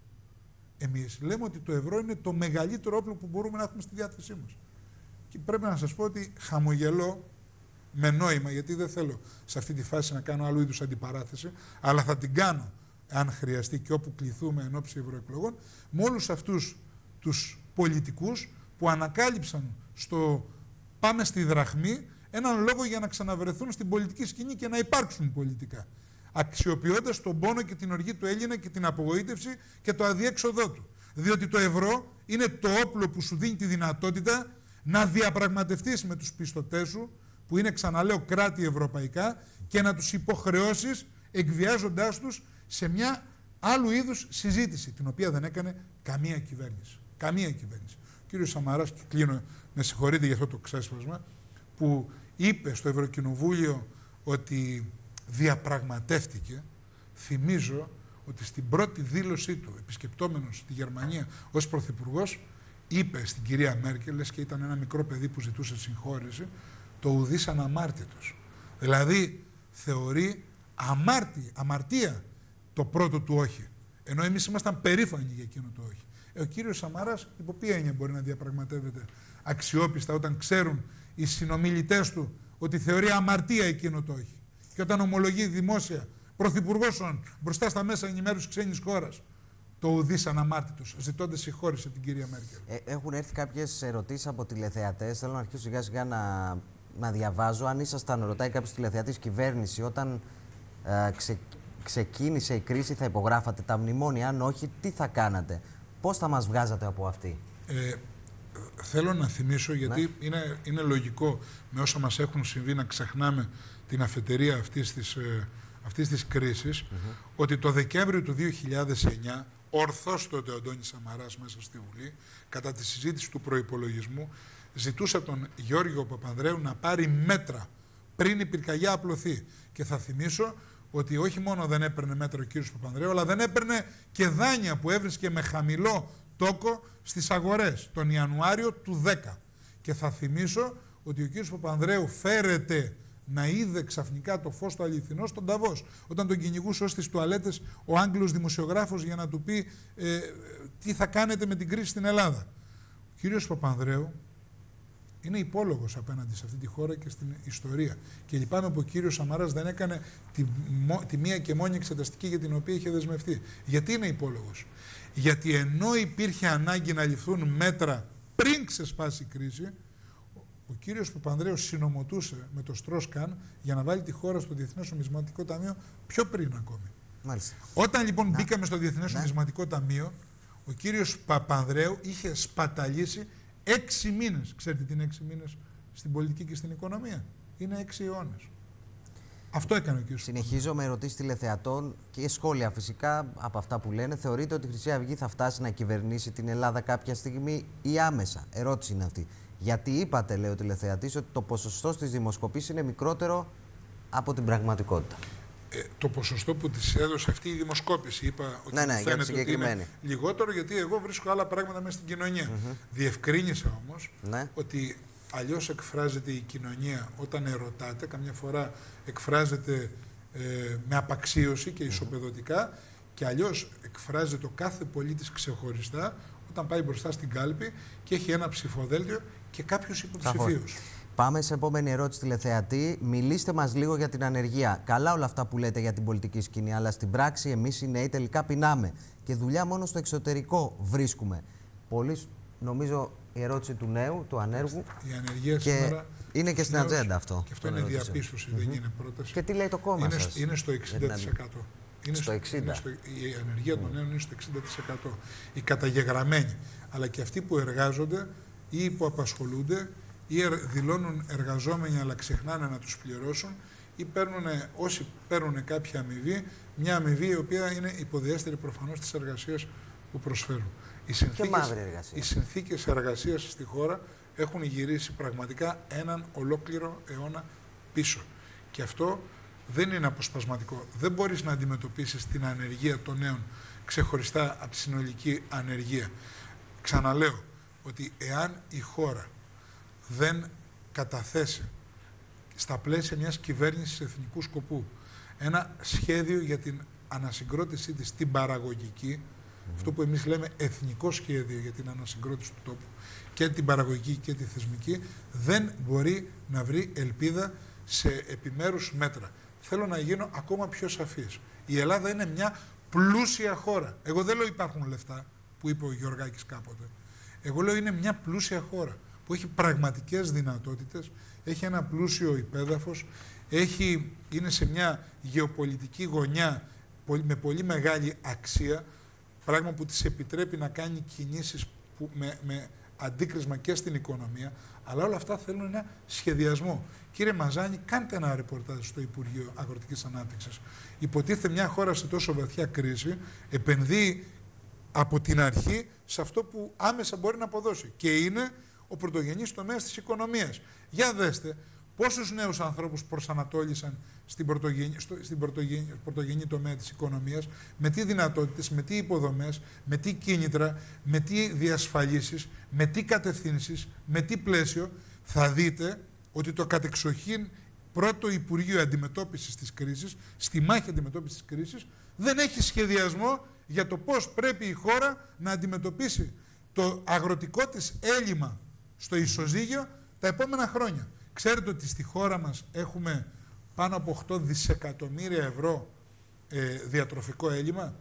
Εμείς λέμε ότι το ευρώ είναι το μεγαλύτερο όπλο που μπορούμε να έχουμε στη διάθεσή μας. Και πρέπει να σας πω ότι χαμογελώ με νόημα, γιατί δεν θέλω σε αυτή τη φάση να κάνω άλλου είδους αντιπαράθεση, αλλά θα την κάνω αν χρειαστεί και όπου κληθούμε εν ώψη ευρωεκλογών, με όλους αυτούς τους πολιτικούς που που ανακάλυψαν στο πάμε στη δραχμή έναν λόγο για να ξαναβρεθούν στην πολιτική σκηνή και να υπάρξουν πολιτικά. Αξιοποιώντας τον πόνο και την οργή του Έλληνα και την απογοήτευση και το αδιέξοδό του. Διότι το ευρώ είναι το όπλο που σου δίνει τη δυνατότητα να διαπραγματευτείς με τους πιστωτές σου, που είναι, ξαναλέω, κράτη ευρωπαϊκά, και να τους υποχρεώσεις εκβιάζοντάς τους σε μια άλλου είδους συζήτηση, την οποία δεν έκανε καμία κυβέρνηση. Καμία κυβέρνηση. Ο κύριος Σαμαράς, και κλείνω, με συγχωρείτε για αυτό το ξέσπασμα, που είπε στο Ευρωκοινοβούλιο ότι διαπραγματεύτηκε, θυμίζω ότι στην πρώτη δήλωσή του, επισκεπτόμενος στη Γερμανία ως πρωθυπουργός, είπε στην κυρία Μέρκελ, λες και ήταν ένα μικρό παιδί που ζητούσε συγχώρεση, το ουδής αναμάρτητος. Δηλαδή θεωρεί αμάρτη, αμαρτία το πρώτο του όχι. Ενώ εμείς ήμασταν περήφανοι για εκείνο το όχι. Ε, ο κύριος Σαμαράς, υπό ποια έννοια μπορεί να διαπραγματεύεται αξιόπιστα όταν ξέρουν οι συνομιλητές του ότι θεωρεί αμαρτία εκείνο το όχι. Και όταν ομολογεί δημόσια πρωθυπουργός μπροστά στα μέσα ενημέρωσης ξένης χώρας το ουδής αναμάρτητος, ζητώντας συγχώρεση από την κυρία Μέρκελ. Ε, έχουν έρθει κάποιες ερωτήσεις από τηλεθεατές. Θέλω να αρχίσω σιγά σιγά να, να διαβάζω. Αν ήσασταν, ρωτάει κάποιος τηλεθεατής, κυβέρνηση, όταν ε, ξε, ξεκίνησε η κρίση, θα υπογράφατε τα μνημόνια? Αν όχι, τι θα κάνατε? Πώς θα μας βγάζατε από αυτή? Ε, θέλω να θυμίσω, γιατί ναι. είναι, είναι λογικό με όσα μας έχουν συμβεί να ξεχνάμε την αφετηρία αυτής της, ε, αυτής της κρίσης, mm-hmm. ότι το Δεκέμβριο του δύο χιλιάδες εννιά, ορθώς τότε ο Αντώνης Σαμαράς μέσα στη Βουλή, κατά τη συζήτηση του προϋπολογισμού, ζητούσε τον Γιώργο Παπανδρέου να πάρει μέτρα πριν η πυρκαγιά απλωθεί. Και θα θυμίσω ότι όχι μόνο δεν έπαιρνε μέτρα ο κύριος Παπανδρέου, αλλά δεν έπαιρνε και δάνεια που έβρισκε με χαμηλό τόκο στις αγορές τον Ιανουάριο του δέκα. Και θα θυμίσω ότι ο κύριος Παπανδρέου φέρεται να είδε ξαφνικά το φως του αληθινό στον Νταβός, όταν τον κυνηγούσε ως τις τουαλέτες ο Άγγλος δημοσιογράφος για να του πει ε, τι θα κάνετε με την κρίση στην Ελλάδα. Ο κύριος Παπανδρέου είναι υπόλογος απέναντι σε αυτή τη χώρα και στην ιστορία. Και λυπάμαι που ο κύριος Σαμαράς δεν έκανε τη, τη μία και μόνη εξεταστική για την οποία είχε δεσμευτεί. Γιατί είναι υπόλογος? Γιατί ενώ υπήρχε ανάγκη να ληφθούν μέτρα πριν ξεσπάσει η κρίση, ο κύριος Παπανδρέου συνομωτούσε με το Στρόσκαν για να βάλει τη χώρα στο Διεθνές Νομισματικό Ταμείο πιο πριν ακόμη. Μάλιστα. Όταν λοιπόν να. μπήκαμε στο Διεθνές ναι. Νομισματικό Ταμείο, ο κύριος Παπανδρέου είχε σπαταλήσει έξι μήνες. Ξέρετε τι είναι έξι μήνες στην πολιτική και στην οικονομία? Είναι έξι αιώνες. Αυτό έκανε ο κύριος. Συνεχίζω με ερωτήσεις τηλεθεατών και σχόλια φυσικά από αυτά που λένε. Θεωρείτε ότι η Χρυσή Αυγή θα φτάσει να κυβερνήσει την Ελλάδα κάποια στιγμή ή άμεσα? Ερώτηση είναι αυτή. Γιατί είπατε, λέει ο τηλεθεατής, ότι το ποσοστό στις δημοσκοπήσεις είναι μικρότερο από την πραγματικότητα. Ε, το ποσοστό που της έδωσε αυτή η δημοσκόπηση, είπα ότι ναι, ναι, φαίνεται ότι είναι λιγότερο, γιατί εγώ βρίσκω άλλα πράγματα μέσα στην κοινωνία. Mm-hmm. Διευκρίνησα όμως ναι. ότι αλλιώς εκφράζεται η κοινωνία όταν ερωτάτε, καμιά φορά εκφράζεται ε, με απαξίωση και ισοπεδωτικά, mm-hmm. και αλλιώς εκφράζεται ο κάθε πολίτης ξεχωριστά όταν πάει μπροστά στην κάλπη και έχει ένα ψηφοδέλτιο και κάποιους υποψηφίους. Πάμε σε επόμενη ερώτηση τηλεθεατή. Μιλήστε μας λίγο για την ανεργία. Καλά όλα αυτά που λέτε για την πολιτική σκηνή, αλλά στην πράξη εμείς οι νέοι τελικά πεινάμε και δουλειά μόνο στο εξωτερικό βρίσκουμε. Πολύ, νομίζω, η ερώτηση του νέου, του ανέργου. Η ανεργία και σήμερα είναι και στην ατζέντα αυτό. Και αυτό είναι διαπίστωση, mm-hmm. δεν είναι πρόταση. Και τι λέει το κόμμα είναι, σας? Είναι στο εξήντα τοις εκατό. Είναι στο εξήντα τοις εκατό. Είναι στο, η ανεργία των νέων είναι στο εξήντα τοις εκατό. Οι καταγεγραμμένοι, αλλά και αυτοί που εργάζονται ή που απασχολούνται ή δηλώνουν εργαζόμενοι αλλά ξεχνάνε να τους πληρώσουν, ή παίρνουν, όσοι παίρνουν κάποια αμοιβή, μια αμοιβή η οποία είναι υποδιέστερη προφανώς της εργασίας που προσφέρουν. Οι συνθήκες, οι συνθήκες εργασίας στη χώρα έχουν γυρίσει πραγματικά έναν ολόκληρο αιώνα πίσω. Και αυτό δεν είναι αποσπασματικό. Δεν μπορείς να αντιμετωπίσεις την ανεργία των νέων ξεχωριστά από τη συνολική ανεργία. Ξαναλέω ότι εάν η χώρα δεν καταθέσει στα πλαίσια μιας κυβέρνησης εθνικού σκοπού ένα σχέδιο για την ανασυγκρότησή της στην παραγωγική, mm-hmm. αυτό που εμείς λέμε εθνικό σχέδιο για την ανασυγκρότηση του τόπου, και την παραγωγική και τη θεσμική, δεν μπορεί να βρει ελπίδα σε επιμέρους μέτρα. Θέλω να γίνω ακόμα πιο σαφής. Η Ελλάδα είναι μια πλούσια χώρα. Εγώ δεν λέω υπάρχουν λεφτά, που είπε ο Γεωργάκης κάποτε. Εγώ λέω είναι μια πλούσια χώρα που έχει πραγματικές δυνατότητες, έχει ένα πλούσιο υπέδαφος, έχει, είναι σε μια γεωπολιτική γωνιά με πολύ μεγάλη αξία, πράγμα που της επιτρέπει να κάνει κινήσεις που με, με αντίκρισμα και στην οικονομία, αλλά όλα αυτά θέλουν ένα σχεδιασμό. Κύριε Μαζάνη, κάντε ένα ρεπορτάζ στο Υπουργείο Αγροτικής Ανάπτυξης. Υποτίθεται μια χώρα σε τόσο βαθιά κρίση επενδύει από την αρχή σε αυτό που άμεσα μπορεί να αποδώσει. Και είναι ο πρωτογενής τομέας της οικονομίας. Για δέστε πόσους νέους ανθρώπους προσανατόλισαν στην πρωτογενή, στο, στην πρωτογενή, πρωτογενή τομέα της οικονομίας, με τι δυνατότητες, με τι υποδομές, με τι κίνητρα, με τι διασφαλίσεις, με τι κατευθύνσεις, με τι πλαίσιο. Θα δείτε ότι το κατεξοχήν πρώτο Υπουργείο Αντιμετώπισης της κρίσης, στη μάχη αντιμετώπισης της κρίσης, δεν έχει σχεδιασμό για το πώς πρέπει η χώρα να αντιμετωπίσει το αγροτικό της έλλειμμα στο ισοζύγιο τα επόμενα χρόνια. Ξέρετε ότι στη χώρα μας έχουμε πάνω από οκτώ δισεκατομμύρια ευρώ ε, διατροφικό έλλειμμα.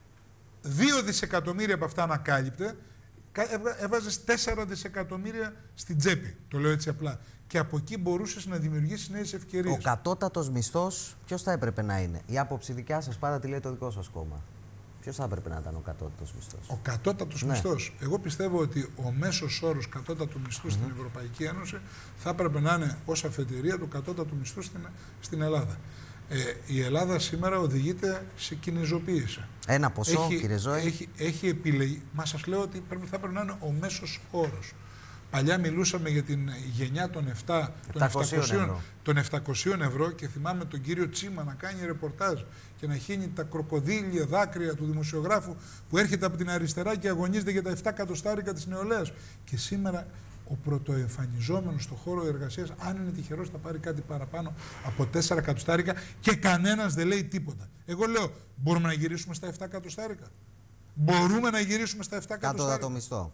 δύο δισεκατομμύρια από αυτά ανακάλυπτε, έβαζες τέσσερα δισεκατομμύρια στην τσέπη, το λέω έτσι απλά. Και από εκεί μπορούσες να δημιουργήσεις νέες ευκαιρίες. Ο κατώτατος μισθός ποιος θα έπρεπε να είναι? Η άποψη δικιά σας, πάντα τη λέει το δικό σας κόμμα. Ποιος θα έπρεπε να ήταν ο κατώτατος μισθός? Ο κατώτατος ναι. μισθός. Εγώ πιστεύω ότι ο μέσος όρος κατώτατου μισθού mm-hmm. στην Ευρωπαϊκή Ένωση θα έπρεπε να είναι ως αφετηρία του κατώτατου μισθού στην, στην Ελλάδα. Ε, η Ελλάδα σήμερα οδηγείται σε κινηζοποίηση. Ένα ποσό, έχει, κύριε Ζώη. Έχει, έχει επιλεγεί. Μα σας λέω ότι πρέπει, θα πρέπει να είναι ο μέσος όρος. Παλιά μιλούσαμε για την γενιά των, επτά, των, επτακόσια, των επτακόσια ευρώ και θυμάμαι τον κύριο Τσίμα να κάνει ρεπορτάζ και να χύνει τα κροκοδίλια δάκρυα του δημοσιογράφου που έρχεται από την αριστερά και αγωνίζεται για τα επτά εκατοστάρικα της νεολαίας. Και σήμερα ο πρωτοεμφανιζόμενος στον χώρο εργασίας, αν είναι τυχερός, θα πάρει κάτι παραπάνω από τέσσερα εκατοστάρικα και κανένας δεν λέει τίποτα. Εγώ λέω, μπορούμε να γυρίσουμε στα επτά εκατοστάρικα. Μπορούμε να γυρίσουμε στα επτά εκατοστάρικα. Κάτω το μισθό.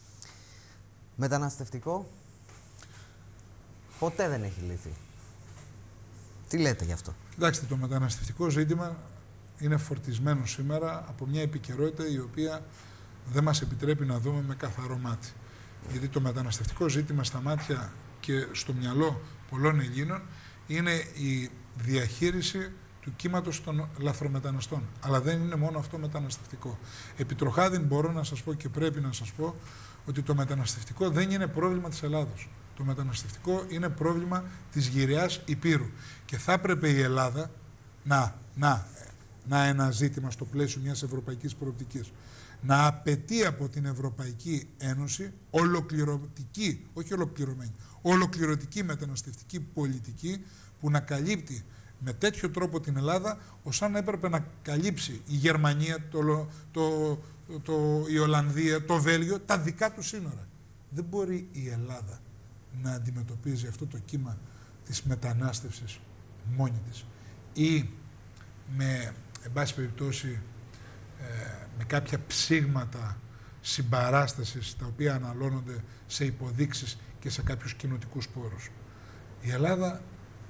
Μεταναστευτικό, ποτέ δεν έχει λυθεί. Τι λέτε γι' αυτό? Κοιτάξτε, το μεταναστευτικό ζήτημα είναι φορτισμένο σήμερα από μια επικαιρότητα η οποία δεν μας επιτρέπει να δούμε με καθαρό μάτι. Γιατί το μεταναστευτικό ζήτημα στα μάτια και στο μυαλό πολλών Ελλήνων είναι η διαχείριση του κύματος των λαθρομεταναστών. Αλλά δεν είναι μόνο αυτό μεταναστευτικό. Επιτροχάδιν μπορώ να σας πω και πρέπει να σας πω ότι το μεταναστευτικό δεν είναι πρόβλημα της Ελλάδος. Το μεταναστευτικό είναι πρόβλημα της γυραιάς Υπήρου. Και θα έπρεπε η Ελλάδα να, να, να ένα ζήτημα στο πλαίσιο μιας ευρωπαϊκής προοπτικής, να απαιτεί από την Ευρωπαϊκή Ένωση ολοκληρωτική, όχι ολοκληρωμένη, ολοκληρωτική μεταναστευτική πολιτική που να καλύπτει με τέτοιο τρόπο την Ελλάδα, ως αν έπρεπε να καλύψει η Γερμανία, το, το, το, η Ολλανδία, το Βέλγιο, τα δικά του σύνορα. Δεν μπορεί η Ελλάδα να αντιμετωπίζει αυτό το κύμα της μετανάστευσης μόνη της ή με, εν πάση περιπτώσει, ε, με κάποια ψήγματα συμπαράστασης τα οποία αναλώνονται σε υποδείξεις και σε κάποιους κοινοτικούς πόρους. Η Ελλάδα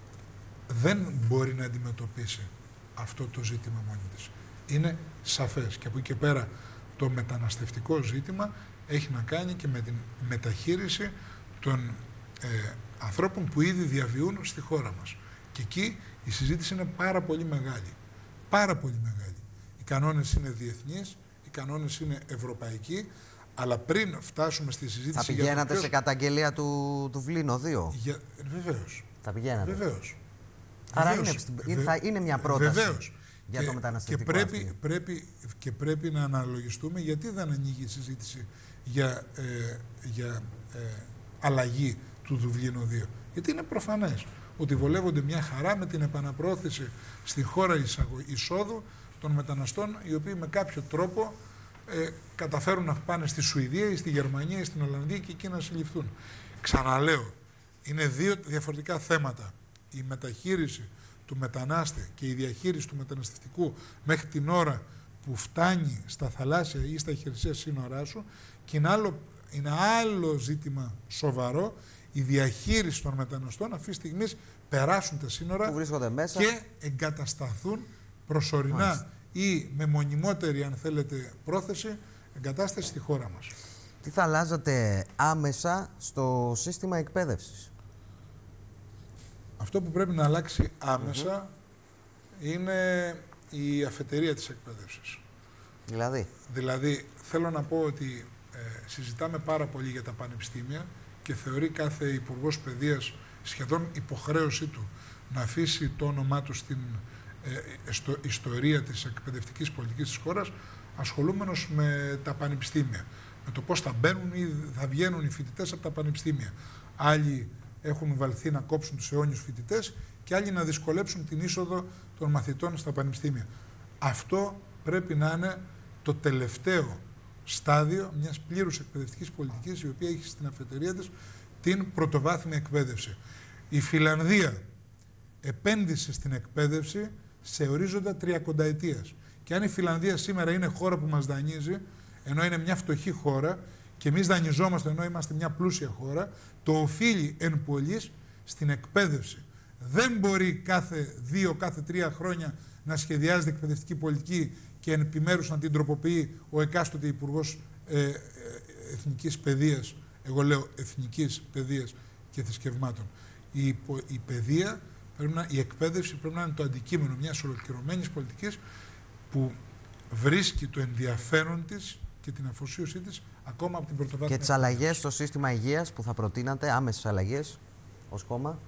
δεν μπορεί να αντιμετωπίσει αυτό το ζήτημα μόνη της. Είναι σαφές. Και από εκεί και πέρα το μεταναστευτικό ζήτημα έχει να κάνει και με την μεταχείριση των ε, ανθρώπων που ήδη διαβιούν στη χώρα μας. Και εκεί η συζήτηση είναι πάρα πολύ μεγάλη. Πάρα πολύ μεγάλη. Οι κανόνες είναι διεθνείς, οι κανόνες είναι ευρωπαϊκοί, αλλά πριν φτάσουμε στη συζήτηση... Θα πηγαίνατε για ποιος... σε καταγγελία του Δουβλίνο δύο? Για... Βεβαίως. Θα πηγαίνατε. Βεβαίως. Άρα Βεβαίως. είναι, θα είναι μια πρόταση. Βεβαίως. Για και, το μεταναστευτικό. Και πρέπει, πρέπει, και πρέπει να αναλογιστούμε γιατί δεν ανοίγει η συζήτηση για, ε, για ε, αλλαγή του Δουβλίνου δύο. Γιατί είναι προφανές ότι βολεύονται μια χαρά με την επαναπρόθεση στη χώρα εισόδου των μεταναστών, οι οποίοι με κάποιο τρόπο ε, καταφέρουν να πάνε στη Σουηδία ή στη Γερμανία ή στην Ολλανδία και εκεί να συλληφθούν. Ξαναλέω, είναι δύο διαφορετικά θέματα. Η μεταχείριση του μετανάστη και η διαχείριση του μεταναστευτικού μέχρι την ώρα που φτάνει στα θαλάσσια ή στα χερσαία σύνορά σου, και είναι άλλο, είναι άλλο ζήτημα σοβαρό η διαχείριση των μεταναστών αυτή τη στιγμή περάσουν τα σύνορα μέσα και εγκατασταθούν προσωρινά Μάλιστα. ή με μονιμότερη, αν θέλετε, πρόθεση εγκατάσταση στη χώρα μας. Τι θα αλλάζατε άμεσα στο σύστημα εκπαίδευσης? Αυτό που πρέπει να αλλάξει άμεσα mm-hmm. είναι η αφετηρία της εκπαίδευσης. Δηλαδή? Δηλαδή, θέλω να πω ότι ε, συζητάμε πάρα πολύ για τα πανεπιστήμια και θεωρεί κάθε υπουργός παιδείας σχεδόν υποχρέωσή του να αφήσει το όνομά του στην ε, στο, ιστορία της εκπαιδευτικής πολιτικής της χώρας, ασχολούμενος με τα πανεπιστήμια. Με το πώς θα μπαίνουν ή θα βγαίνουν οι φοιτητές από τα πανεπιστήμια. Άλλοι έχουν βαλθεί να κόψουν τους αιώνιους φοιτητές και άλλοι να δυσκολέψουν την είσοδο των μαθητών στα πανεπιστήμια. Αυτό πρέπει να είναι το τελευταίο στάδιο μιας πλήρους εκπαιδευτικής πολιτικής, η οποία έχει στην αφετηρία της την πρωτοβάθμια εκπαίδευση. Η Φιλανδία επένδυσε στην εκπαίδευση σε ορίζοντα τριακονταετίας. Και αν η Φιλανδία σήμερα είναι χώρα που μας δανείζει, ενώ είναι μια φτωχή χώρα, και εμείς δανειζόμαστε ενώ είμαστε μια πλούσια χώρα, το οφείλει εν πολλοίς στην εκπαίδευση. Δεν μπορεί κάθε δύο, κάθε τρία χρόνια να σχεδιάζεται εκπαιδευτική πολιτική και εν επιμέρους να την τροποποιεί ο εκάστοτε υπουργός ε, ε, εθνικής παιδείας, εγώ λέω εθνικής παιδείας και θρησκευμάτων. Η, η παιδεία, πρέπει να, η εκπαίδευση πρέπει να είναι το αντικείμενο μιας ολοκληρωμένης πολιτικής που βρίσκει το ενδιαφέρον της και την αφοσίωσή της ακόμα από την πρωτοβάθμια. Και τις αλλαγές στο σύστημα υγείας που θα προτείνατε, άμεσες αλλαγές ως κόμμα?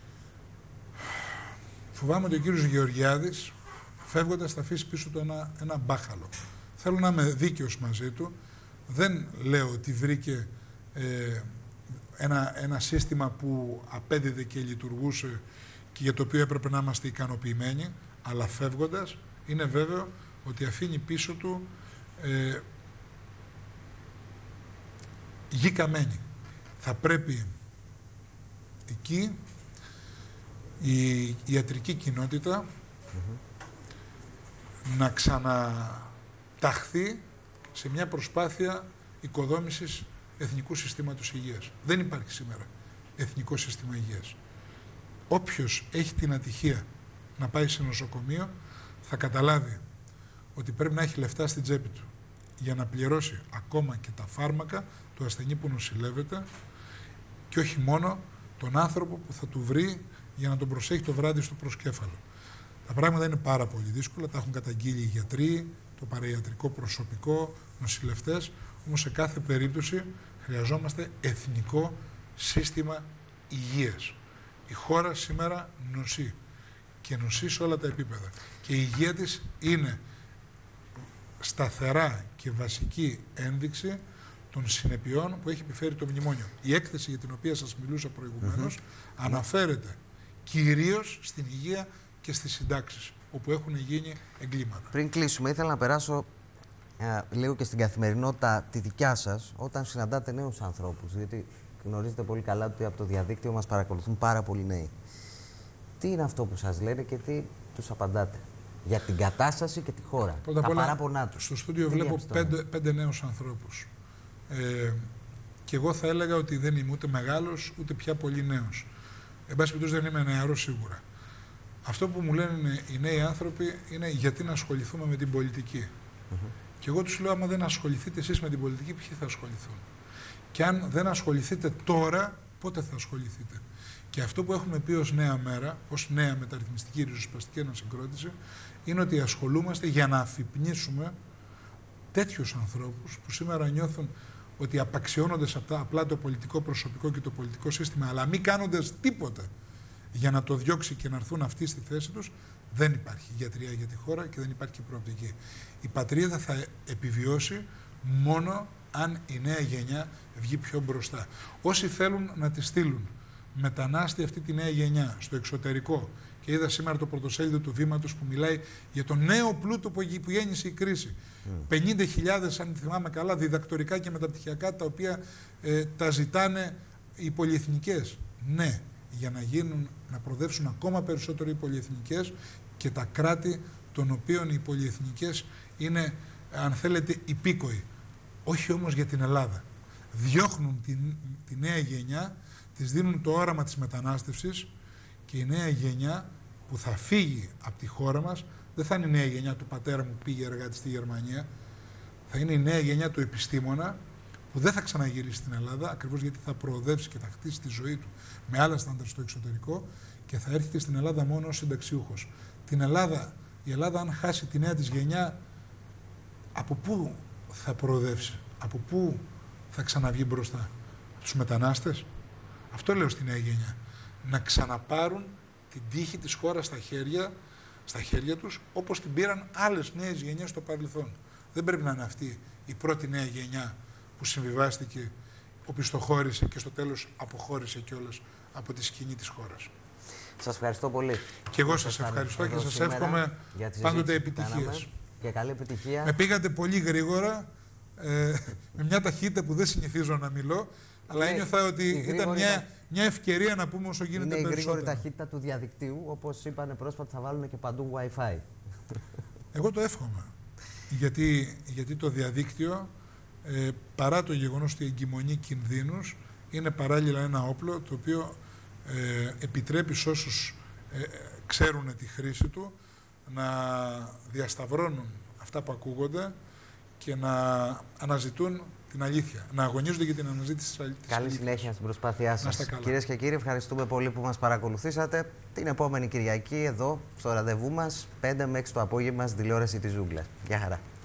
Φοβάμαι ότι ο κύριος Γεωργιάδης, φεύγοντας, θα αφήσει πίσω του ένα, ένα μπάχαλο. Θέλω να είμαι δίκαιος μαζί του. Δεν λέω ότι βρήκε ε, ένα, ένα σύστημα που απέδιδε και λειτουργούσε και για το οποίο έπρεπε να είμαστε ικανοποιημένοι, αλλά φεύγοντας είναι βέβαιο ότι αφήνει πίσω του ε, γη καμένη. Θα πρέπει εκεί η ιατρική κοινότητα mm-hmm. να ξαναταχθεί σε μια προσπάθεια οικοδόμησης εθνικού συστήματος υγείας. Δεν υπάρχει σήμερα εθνικό σύστημα υγείας. Όποιος έχει την ατυχία να πάει σε νοσοκομείο θα καταλάβει ότι πρέπει να έχει λεφτά στην τσέπη του για να πληρώσει ακόμα και τα φάρμακα του ασθενή που νοσηλεύεται και όχι μόνο τον άνθρωπο που θα του βρει για να τον προσέχει το βράδυ στο προσκέφαλο. Τα πράγματα είναι πάρα πολύ δύσκολα, τα έχουν καταγγείλει οι γιατροί, το παραϊατρικό προσωπικό, νοσηλευτές, όμως σε κάθε περίπτωση χρειαζόμαστε εθνικό σύστημα υγείας. Η χώρα σήμερα νοσεί και νοσεί σε όλα τα επίπεδα και η υγεία της είναι σταθερά και βασική ένδειξη των συνεπειών που έχει επιφέρει το μνημόνιο. Η έκθεση για την οποία σας μιλούσα προηγουμένως mm-hmm. αναφέρεται κυρίως στην υγεία και στις συντάξεις, όπου έχουν γίνει εγκλήματα. Πριν κλείσουμε, ήθελα να περάσω ε, λίγο και στην καθημερινότητα τη δικιά σας, όταν συναντάτε νέους ανθρώπους, διότι γνωρίζετε πολύ καλά ότι από το διαδίκτυο μας παρακολουθούν πάρα πολλοί νέοι. Τι είναι αυτό που σας λένε και τι τους απαντάτε για την κατάσταση και τη χώρα, πρώτα τα όλα, παράπονά τους? Στο στούντιο βλέπω πέντε, πέντε νέους ανθρώπους. Ε, και εγώ θα έλεγα ότι δεν είμαι ούτε μεγάλος, ούτε πια πολύ νέος. Εν πάση περιπτώσει δεν είμαι νεαρός σίγουρα. Αυτό που μου λένε οι νέοι άνθρωποι είναι γιατί να ασχοληθούμε με την πολιτική. Mm-hmm. Και εγώ τους λέω, άμα δεν ασχοληθείτε εσείς με την πολιτική, ποιοι θα ασχοληθούν? Και αν δεν ασχοληθείτε τώρα, πότε θα ασχοληθείτε? Και αυτό που έχουμε πει ως νέα μέρα, ως νέα μεταρρυθμιστική ριζοσπαστική ανασυγκρότηση, είναι ότι ασχολούμαστε για να αφυπνίσουμε τέτοιους ανθρώπους που σήμερα νιώθουν ότι απαξιώνονται σε αυτά απλά το πολιτικό προσωπικό και το πολιτικό σύστημα, αλλά μη κάνοντας τίποτα για να το διώξει και να έρθουν αυτοί στη θέση τους, δεν υπάρχει γιατριά για τη χώρα και δεν υπάρχει και προοπτική. Η πατρίδα θα επιβιώσει μόνο αν η νέα γενιά βγει πιο μπροστά. Όσοι θέλουν να τη στείλουν μετανάστη αυτή τη νέα γενιά στο εξωτερικό, και είδα σήμερα το πρωτοσέλιδο του Βήματος που μιλάει για τον νέο πλούτο που γέννησε η κρίση. Mm. πενήντα χιλιάδες, αν θυμάμαι καλά, διδακτορικά και μεταπτυχιακά, τα οποία ε, τα ζητάνε οι πολυεθνικές. Ναι, για να γίνουν, να προδεύσουν ακόμα περισσότερο οι πολυεθνικές και τα κράτη των οποίων οι πολυεθνικές είναι, αν θέλετε, υπήκοοι. Όχι όμως για την Ελλάδα. Διώχνουν τη, τη νέα γενιά, της δίνουν το όραμα της μετανάστευσης και η νέα γενιά που θα φύγει από τη χώρα μας δεν θα είναι η νέα γενιά του πατέρα μου που πήγε εργάτη στη Γερμανία. Θα είναι η νέα γενιά του επιστήμονα που δεν θα ξαναγυρίσει στην Ελλάδα, ακριβώς γιατί θα προοδεύσει και θα χτίσει τη ζωή του με άλλα στάνταρ στο εξωτερικό και θα έρθει στην Ελλάδα μόνο ως συνταξιούχος. Την Ελλάδα, η Ελλάδα, αν χάσει τη νέα της γενιά, από πού θα προοδεύσει, από πού θα ξαναβγεί μπροστά, από τους μετανάστες? Αυτό λέω στη νέα γενιά. Να ξαναπάρουν την τύχη της χώρας στα χέρια, στα χέρια τους, όπως την πήραν άλλες νέες γενιές στο παρελθόν. Δεν πρέπει να είναι αυτή η πρώτη νέα γενιά που συμβιβάστηκε, οπισθοχώρησε και στο τέλος αποχώρησε κιόλας από τη σκηνή της χώρας. Σας ευχαριστώ πολύ. Και εγώ σας ευχαριστώ και σας εύχομαι πάντοτε επιτυχίες. Και καλή επιτυχία. Με πήγατε πολύ γρήγορα, ε, με μια ταχύτητα που δεν συνηθίζω να μιλώ, αλλά είναι ένιωθα ότι γρήγορη... ήταν μια, μια ευκαιρία να πούμε όσο γίνεται είναι περισσότερο. Είναι η γρήγορη ταχύτητα του διαδικτύου, όπως είπανε πρόσφατα θα βάλουν και παντού Wi-Fi. Εγώ το εύχομαι, γιατί, γιατί το διαδίκτυο, ε, παρά το γεγονός ότι εγκυμονεί κινδύνους, είναι παράλληλα ένα όπλο το οποίο ε, επιτρέπει σε όσους ε, ξέρουν τη χρήση του να διασταυρώνουν αυτά που ακούγονται και να αναζητούν την αλήθεια, να αγωνίζονται για την αναζήτηση της αλήθειας. Καλή συνέχεια στην προσπάθειά σας. Κυρίες και κύριοι, ευχαριστούμε πολύ που μας παρακολουθήσατε. Την επόμενη Κυριακή εδώ στο ραντεβού μας, πέντε με έξι το απόγευμα στην τηλεόραση της Ζούγκλας. Γεια χαρά.